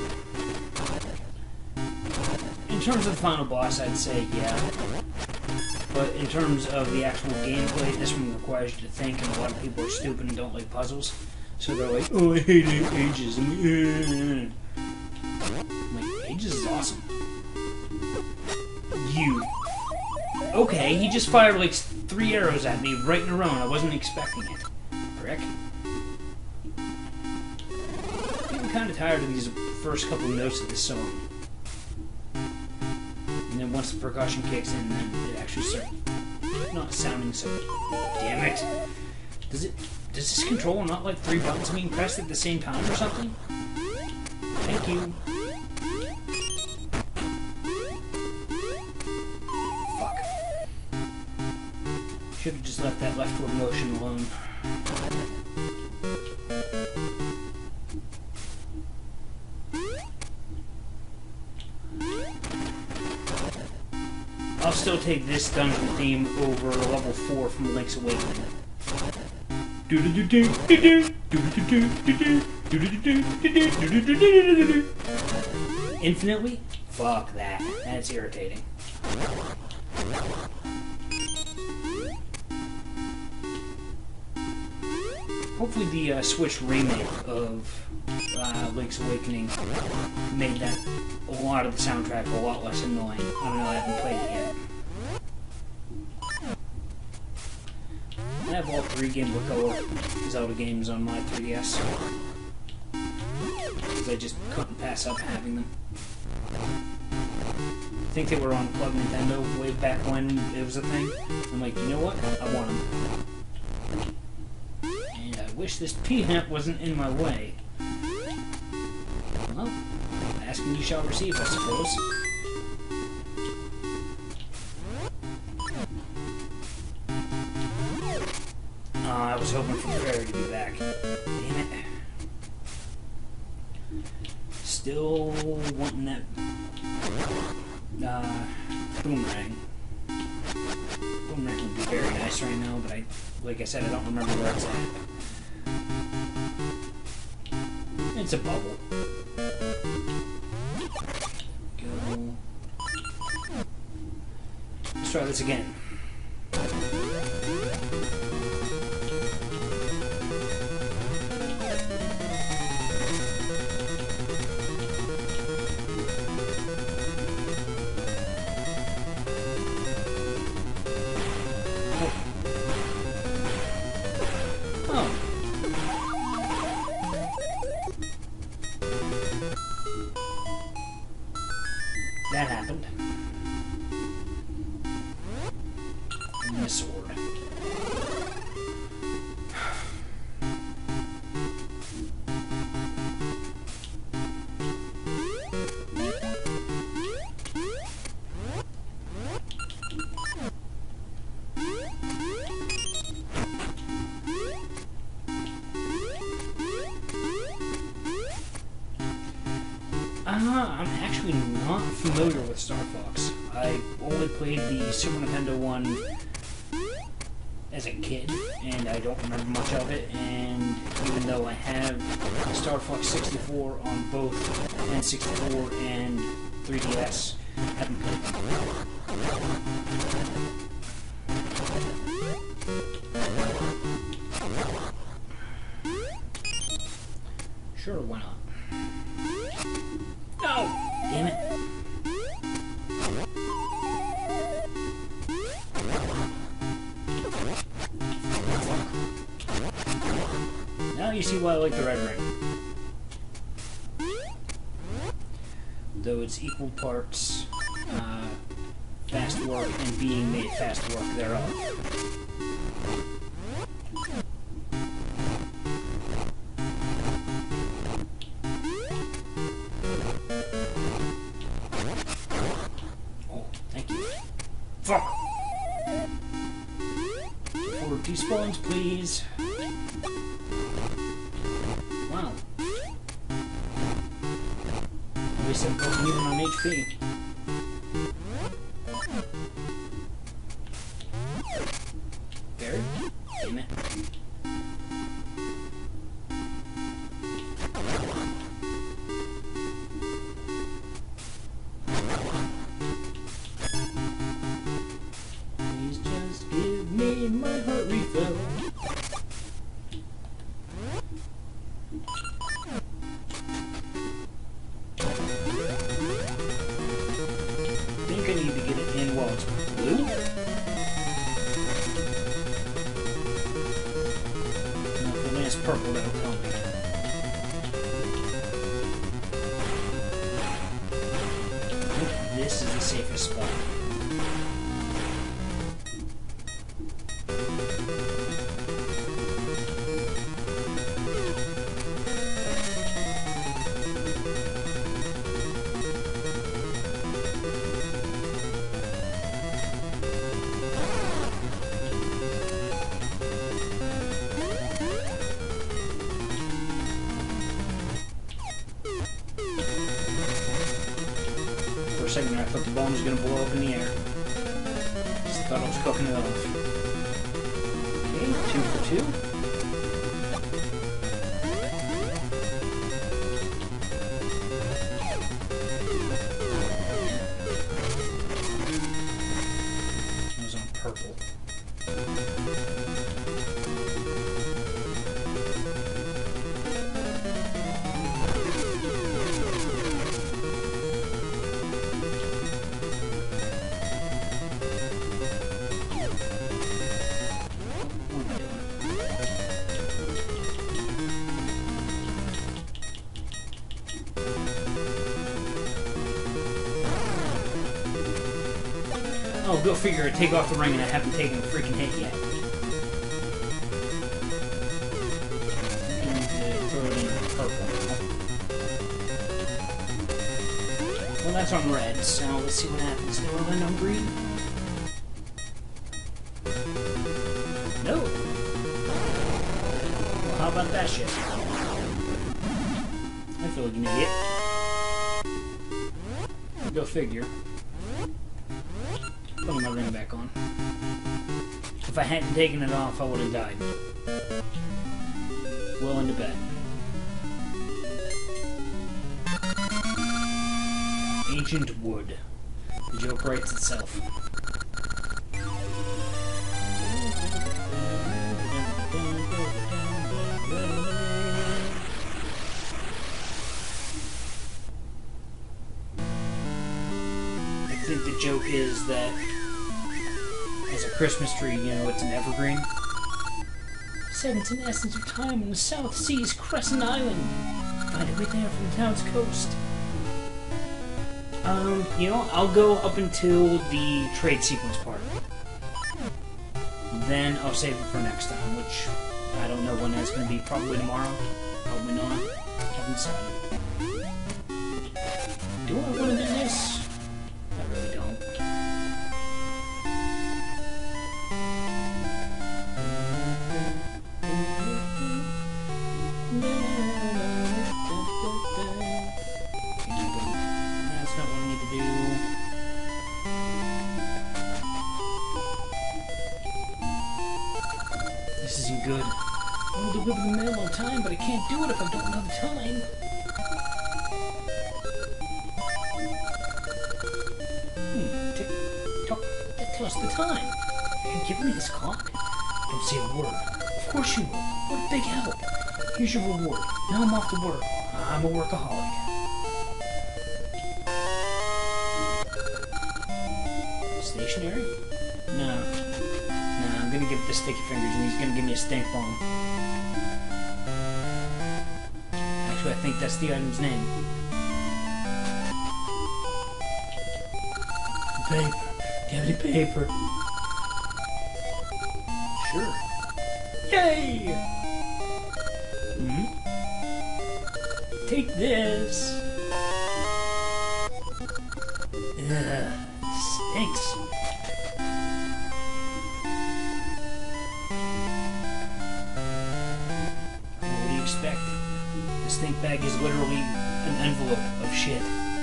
In terms of the final boss, I'd say yeah. But in terms of the actual gameplay, this one requires you to think, and a lot of people are stupid and don't like puzzles. So they're like, oh, I hate Ages. I'm like, Ages is awesome. You. Okay, he just fired like 3 arrows at me right in a row, and I wasn't expecting it. Frick. kind of tired of these first couple of notes of this song. And then once the percussion kicks in, then it actually starts not sounding so good. Damn it! Does this controller not like 3 buttons being pressed at the same time or something? Thank you. Fuck. Should have just left that leftward motion alone. I'll still take this dungeon theme over level 4 from Link's Awakening. Infinitely? Fuck that. That's irritating. Hopefully the Switch remake of Link's Awakening made that a lot of the soundtrack a lot less annoying. I don't know, I haven't played it yet. I have all 3 Game Boy Color Zelda games on my 3DS. Because I just couldn't pass up having them. I think they were on Club Nintendo way back when it was a thing. I'm like, you know what? I want them. And I wish this peanut wasn't in my way. Well, asking you shall receive, I suppose. I was hoping for Fairy to be back. Damn it. Still wanting that boomerang. Boomerang would be very nice right now, but like I said, I don't remember where it's at. It's a bubble. Go. Let's try this again. That happened. And my sword. I'm actually not familiar with Star Fox. I only played the Super Nintendo one as a kid, and I don't remember much of it, and even though I have Star Fox 64 on both N64 and 3DS, I haven't played them. Sure, why not? No! Damn it. Now you see why I like the red ring. Though it's equal parts fast work and being made fast work thereof. Fuck! 4 despawns, please. Wow. At least I'm broken even on HP. Barry? Damn it. My heart refill. I think I need to get it in while it's blue. Now, if it lands purple, that'll tell me. safest spot. For a second I thought the bomb was going to blow up in the air. Just thought I was cooking it off. Okay, 2 for 2. I was on purple. Oh, go figure, I take off the ring and I haven't taken a freaking hit yet. And throw it in purple. Well, that's on red, so let's see what happens. They will end on green. No! Well, how about that shit? I feel like an idiot. Go figure. Putting my ring back on. If I hadn't taken it off, I would have died. Well into bed. Ancient Wood. The joke writes itself. I think the joke is that as a Christmas tree, you know, it's an evergreen. Said it's an essence of time in the South Seas Crescent Island. Find it right there from the town's coast. You know, I'll go up until the trade sequence part. Then I'll save it for next time, which I don't know when that's going to be. Probably tomorrow. Probably not. Haven't decided. Do I want to do this? I really don't. That's not what I need to do. This isn't good. I will deliver the mail on time, but I can't do it if I don't know the time. Tell us the time. Can you give me this clock? Don't say a word. Of course you will. What a big help. Here's your reward. Now I'm off to work. I'm a workaholic. Stationary? No. No, I'm gonna give it the sticky fingers and he's gonna give me a stink bomb. Actually, I think that's the item's name. Paper. Do you have any paper? Sure. Yay! Take this. Stinks. What do you expect? The stink bag is literally an envelope of shit.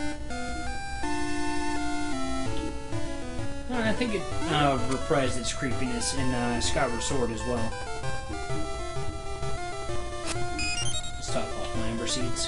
I think it reprised its creepiness in Skyward Sword as well. Let's top off my Ember Seeds.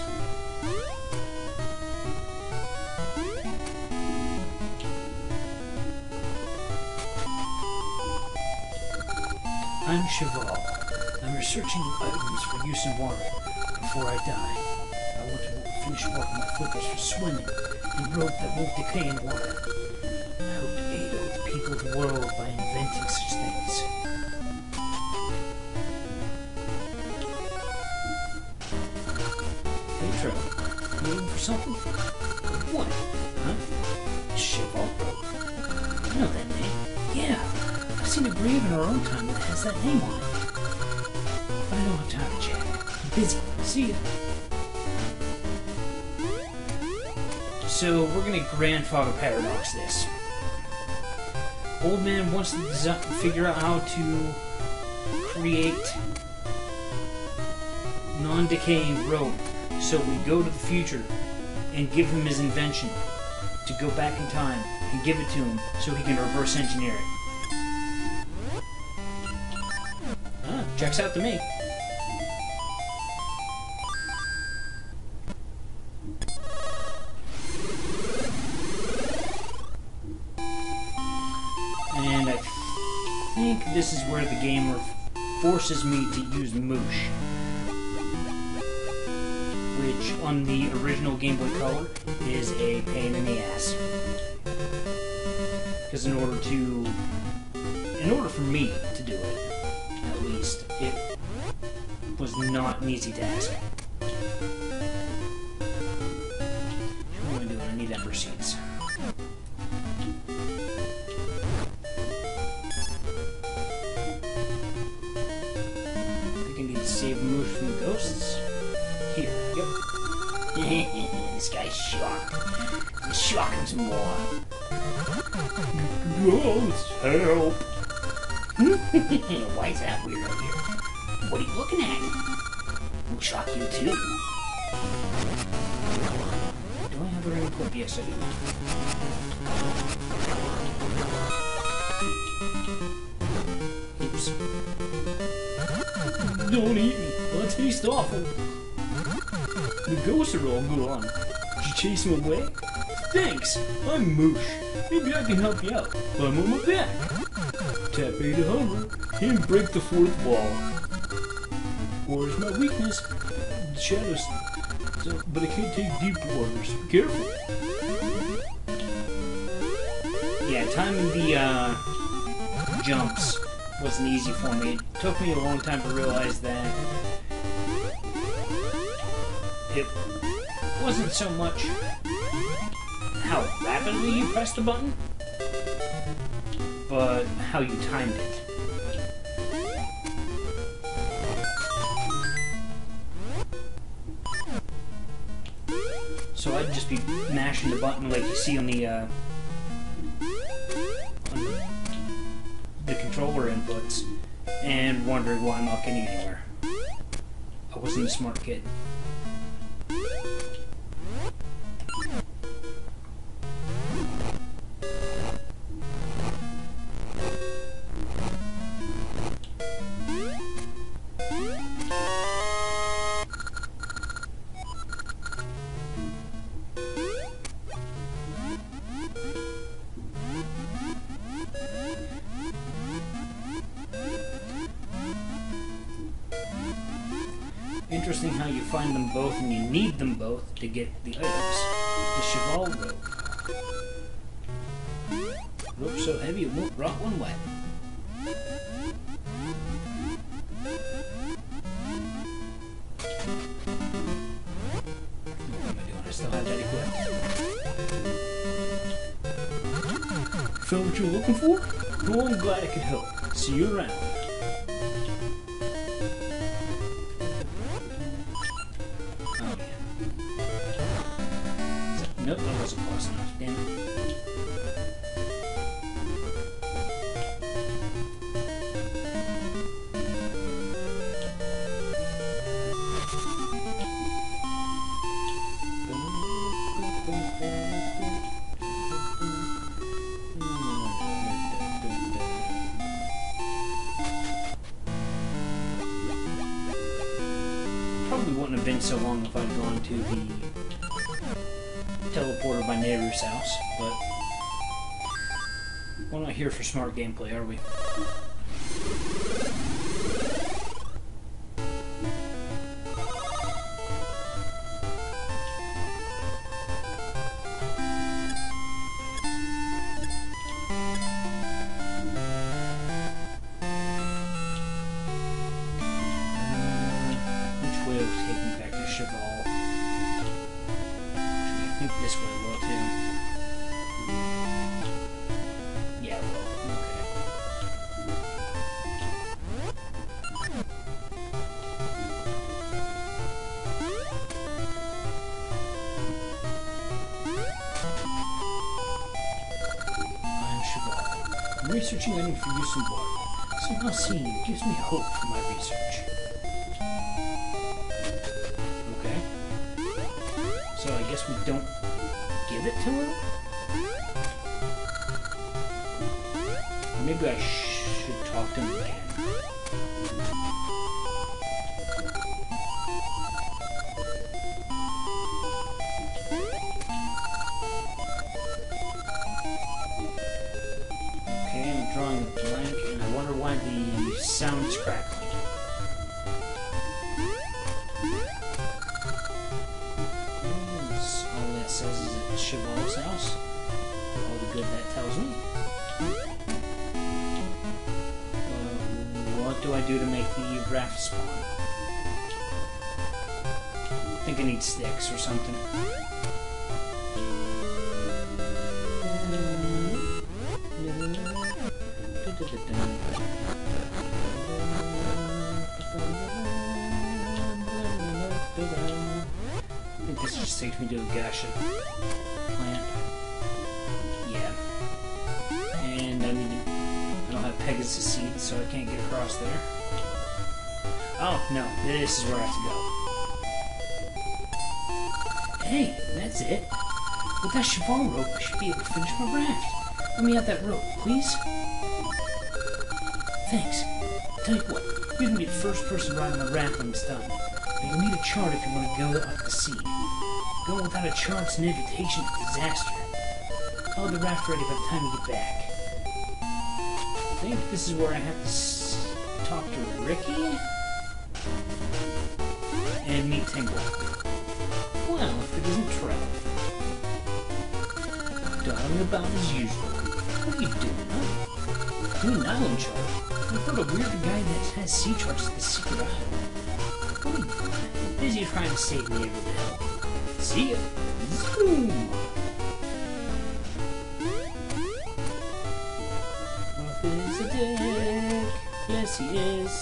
I'm Cheval. I'm researching items for use in water before I die. I want to finish working my flippers for swimming and rope that won't decay in water. I hope to aid all the people of the world by inventing such things. Hey, Trevor, you looking for something? What? Huh? Cheval. I know that name. Yeah, I've seen a grave in our own time that has that name on it. But I don't have time to chat. I'm busy. See ya. So we're gonna grandfather paradox this. Old man wants to figure out how to create non-decaying rope. So we go to the future and give him his invention to go back in time and give it to him so he can reverse engineer it. Ah, checks out to me. And I think this is where the game forces me to use Moosh, which on the original Game Boy Color is a pain in the ass. Because in order for me to do it, at least, it was not an easy task. What am I doing? I need Ember Seeds. Save Moosh from the ghosts. Here, yep. This guy's shocked. He's shocking some more. Ghosts, help! Why is that weirdo here? What are you looking at? We'll shock you too. Do I have the ring equipped? Yes, I do. Oops. Don't eat me. I'll taste awful. The ghosts are all gone. Did you chase them away? Thanks. I'm Moosh. Maybe I can help you out. Climb on my back. Tap A to hover and break the fourth wall. Or is my weakness the shadows? But I can't take deep waters. Be careful. Yeah, timing the jumps wasn't easy for me. It took me a long time to realize that it wasn't so much how rapidly you pressed a button, but how you timed it. So I'd just be mashing the button like you see on the controller inputs and wondering why I'm not getting anywhere. I wasn't a smart kid. Interesting how you find them both and you need them both to get the items. The Cheval rope. Rope so heavy it won't rot when wet. What am I doing? I still have that equipped. Found what you were looking for? Oh, I'm glad I could help. See you around. Nope, that wasn't close enough. Damn it. Probably wouldn't have been so long if I'd gone to the teleporter by Nehru's house, but we're not here for smart gameplay, are we? Which way of taking back to Cheval? I think this way will too. researching items for use in water. Somehow seeing you gives me hope for my research. Okay. So I guess we don't give it to him? Or maybe I should talk to him again. Drawing a blank, and I wonder why the sound is crackling. All that says is it's Cheval's house. All the good that tells me. What do I do to make the raft spawn? I think I need sticks or something. I think this just takes me to a Gasha plant. Yeah. And I don't have Pegasus seeds, so I can't get across there. Oh, no. This is where I have to go. Hey, that's it. With that Cheval rope, I should be able to finish my raft. Let me have that rope, please. Thanks. Tell you what, you're gonna be the first person riding the raft when it's done. But you'll need a chart if you want to go up the sea. Going without a chart's an invitation to disaster. I'll have the raft ready by the time you get back. I think this is where I have to talk to Ricky and meet Tingle. Well, if it isn't Trell. Darting about as usual. What are you doing, huh? Doing an island chart. I've heard a weird guy that has sea charts at the secret island. What are you doing? I'm busy trying to save me every day. See ya! Zoom! Muff is a dick. Yes, he is.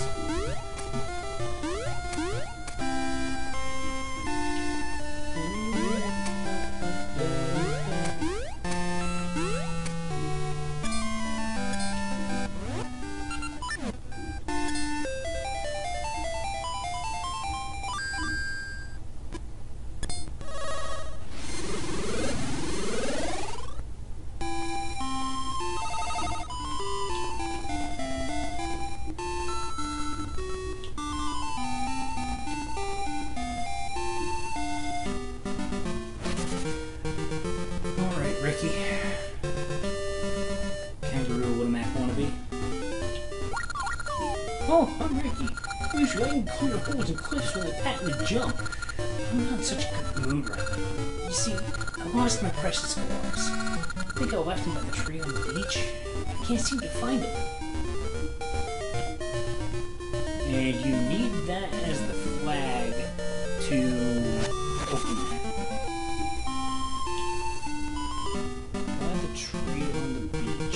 Oh, I'm Ricky. Usually I can clear holes in cliffs with a patented jump. I'm not in such a good mood right now. You see, I lost my precious gloves. I think I left them by the tree on the beach. I can't seem to find them. And you need that as the flag to open that. By the tree on the beach.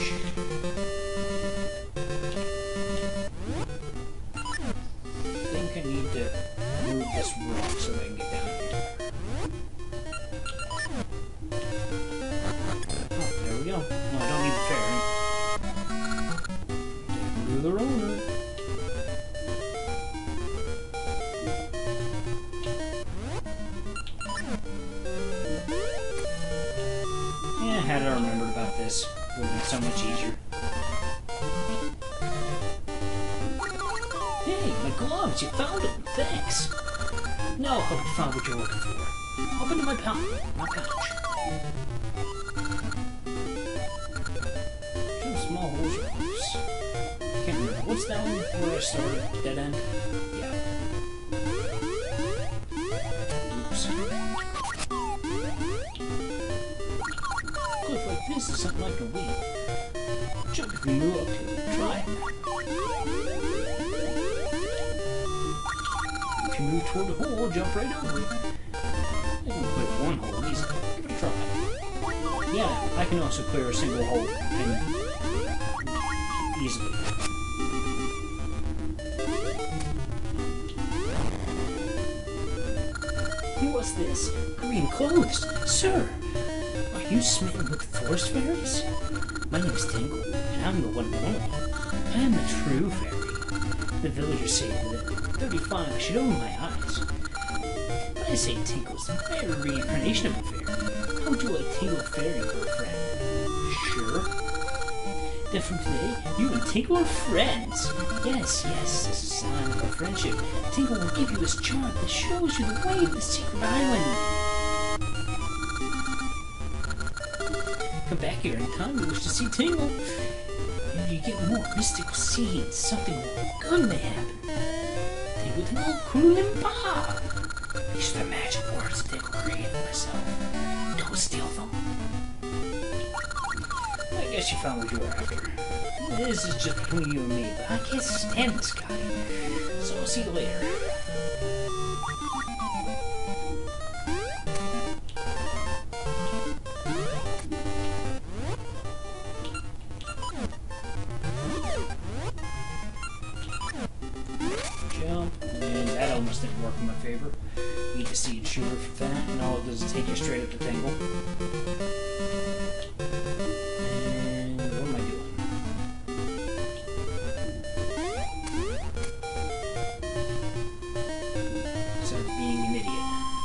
I need to move this rock so that I can get down here. Oh, there we go. Well, I don't need the ferry. Move the roller. Yeah, had I remembered about this, it would have been so much easier. My gloves, you found them. Thanks. Now I hope you found what you're looking for. Up into my pouch. Some small holes are loose. Can't remember. What's that one where I started? Dead end? Yeah. Oops. Cliff like this is something I can weave. Jump if you move up to it. Try it. If you move toward the hole, jump right over it. I can clear one hole easily. Give it a try. Yeah, I can also clear a single hole and easily. What's this? Green clothes, sir. Are you smitten with forest fairies? My name is Tingle, and I'm the one and only. I am the true fairy. The villagers say that at 35 I should open my eyes. But I say Tinkle is the very reincarnation of a fairy. How would you like Tinkle Fairy for a friend? Sure. Then from today, you and Tinkle are friends. Yes, as a sign of our friendship, Tinkle will give you this chart that shows you the way to the secret island. Come back here anytime you wish to see Tingle. If you get more mystical seeds, something good may happen. Tingle, Tingle, Kulimba! These are the magic words that Tingle created myself. Don't steal them. I guess you found what you were after. This is just between you and me, but I can't stand this guy. So I'll see you later. Jump, and that almost didn't work in my favor. Eat the seed sugar for that, and all it does is take you straight up to Tingle. And what am I doing? Instead of being an idiot.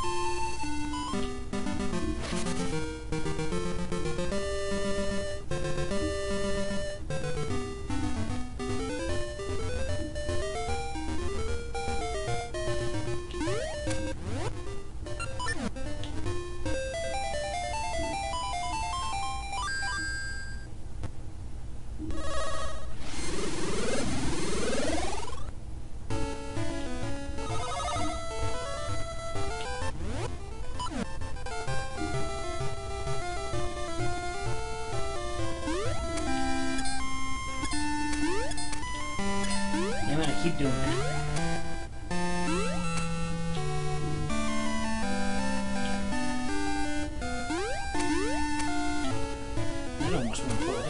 I'm gonna keep doing that. That almost went for it.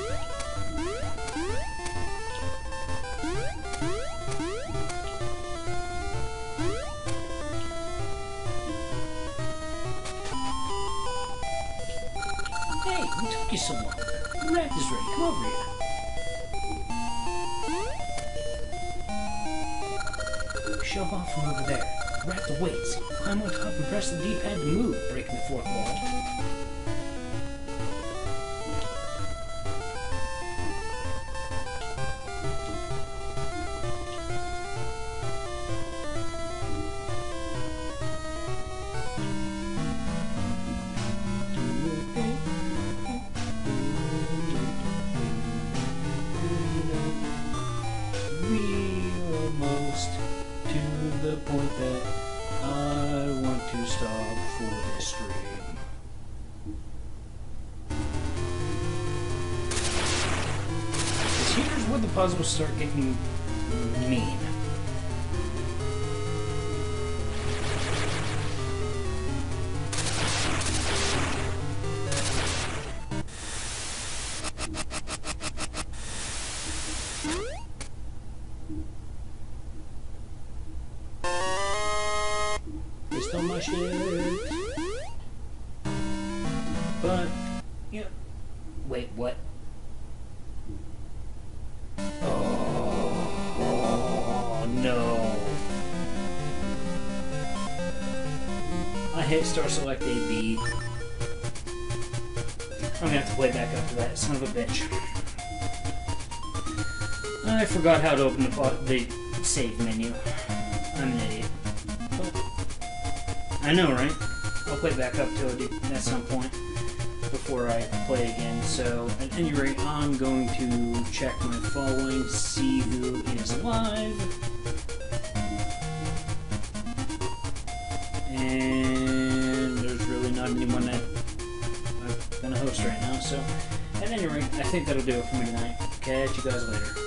Hey, what took you so long? The raft is ready. Come over here. Shove off from over there. Grab the weights. Climb on top and press the D-pad to move, breaking the fourth wall. To the point that I want to stop for this stream. Because here's where the puzzles start getting mean. Stole my shit. But, yeah. Wait, what? Oh, no. I hit start select A, B. I'm gonna have to play back up to that, son of a bitch. I forgot how to open the save menu. I'm an idiot. I know, right? I'll play back up to it at some point before I play again. So, at any rate, I'm going to check my following to see who is alive. And there's really not anyone that I'm going to host right now. So, at any rate, I think that'll do it for me tonight. Catch you guys later.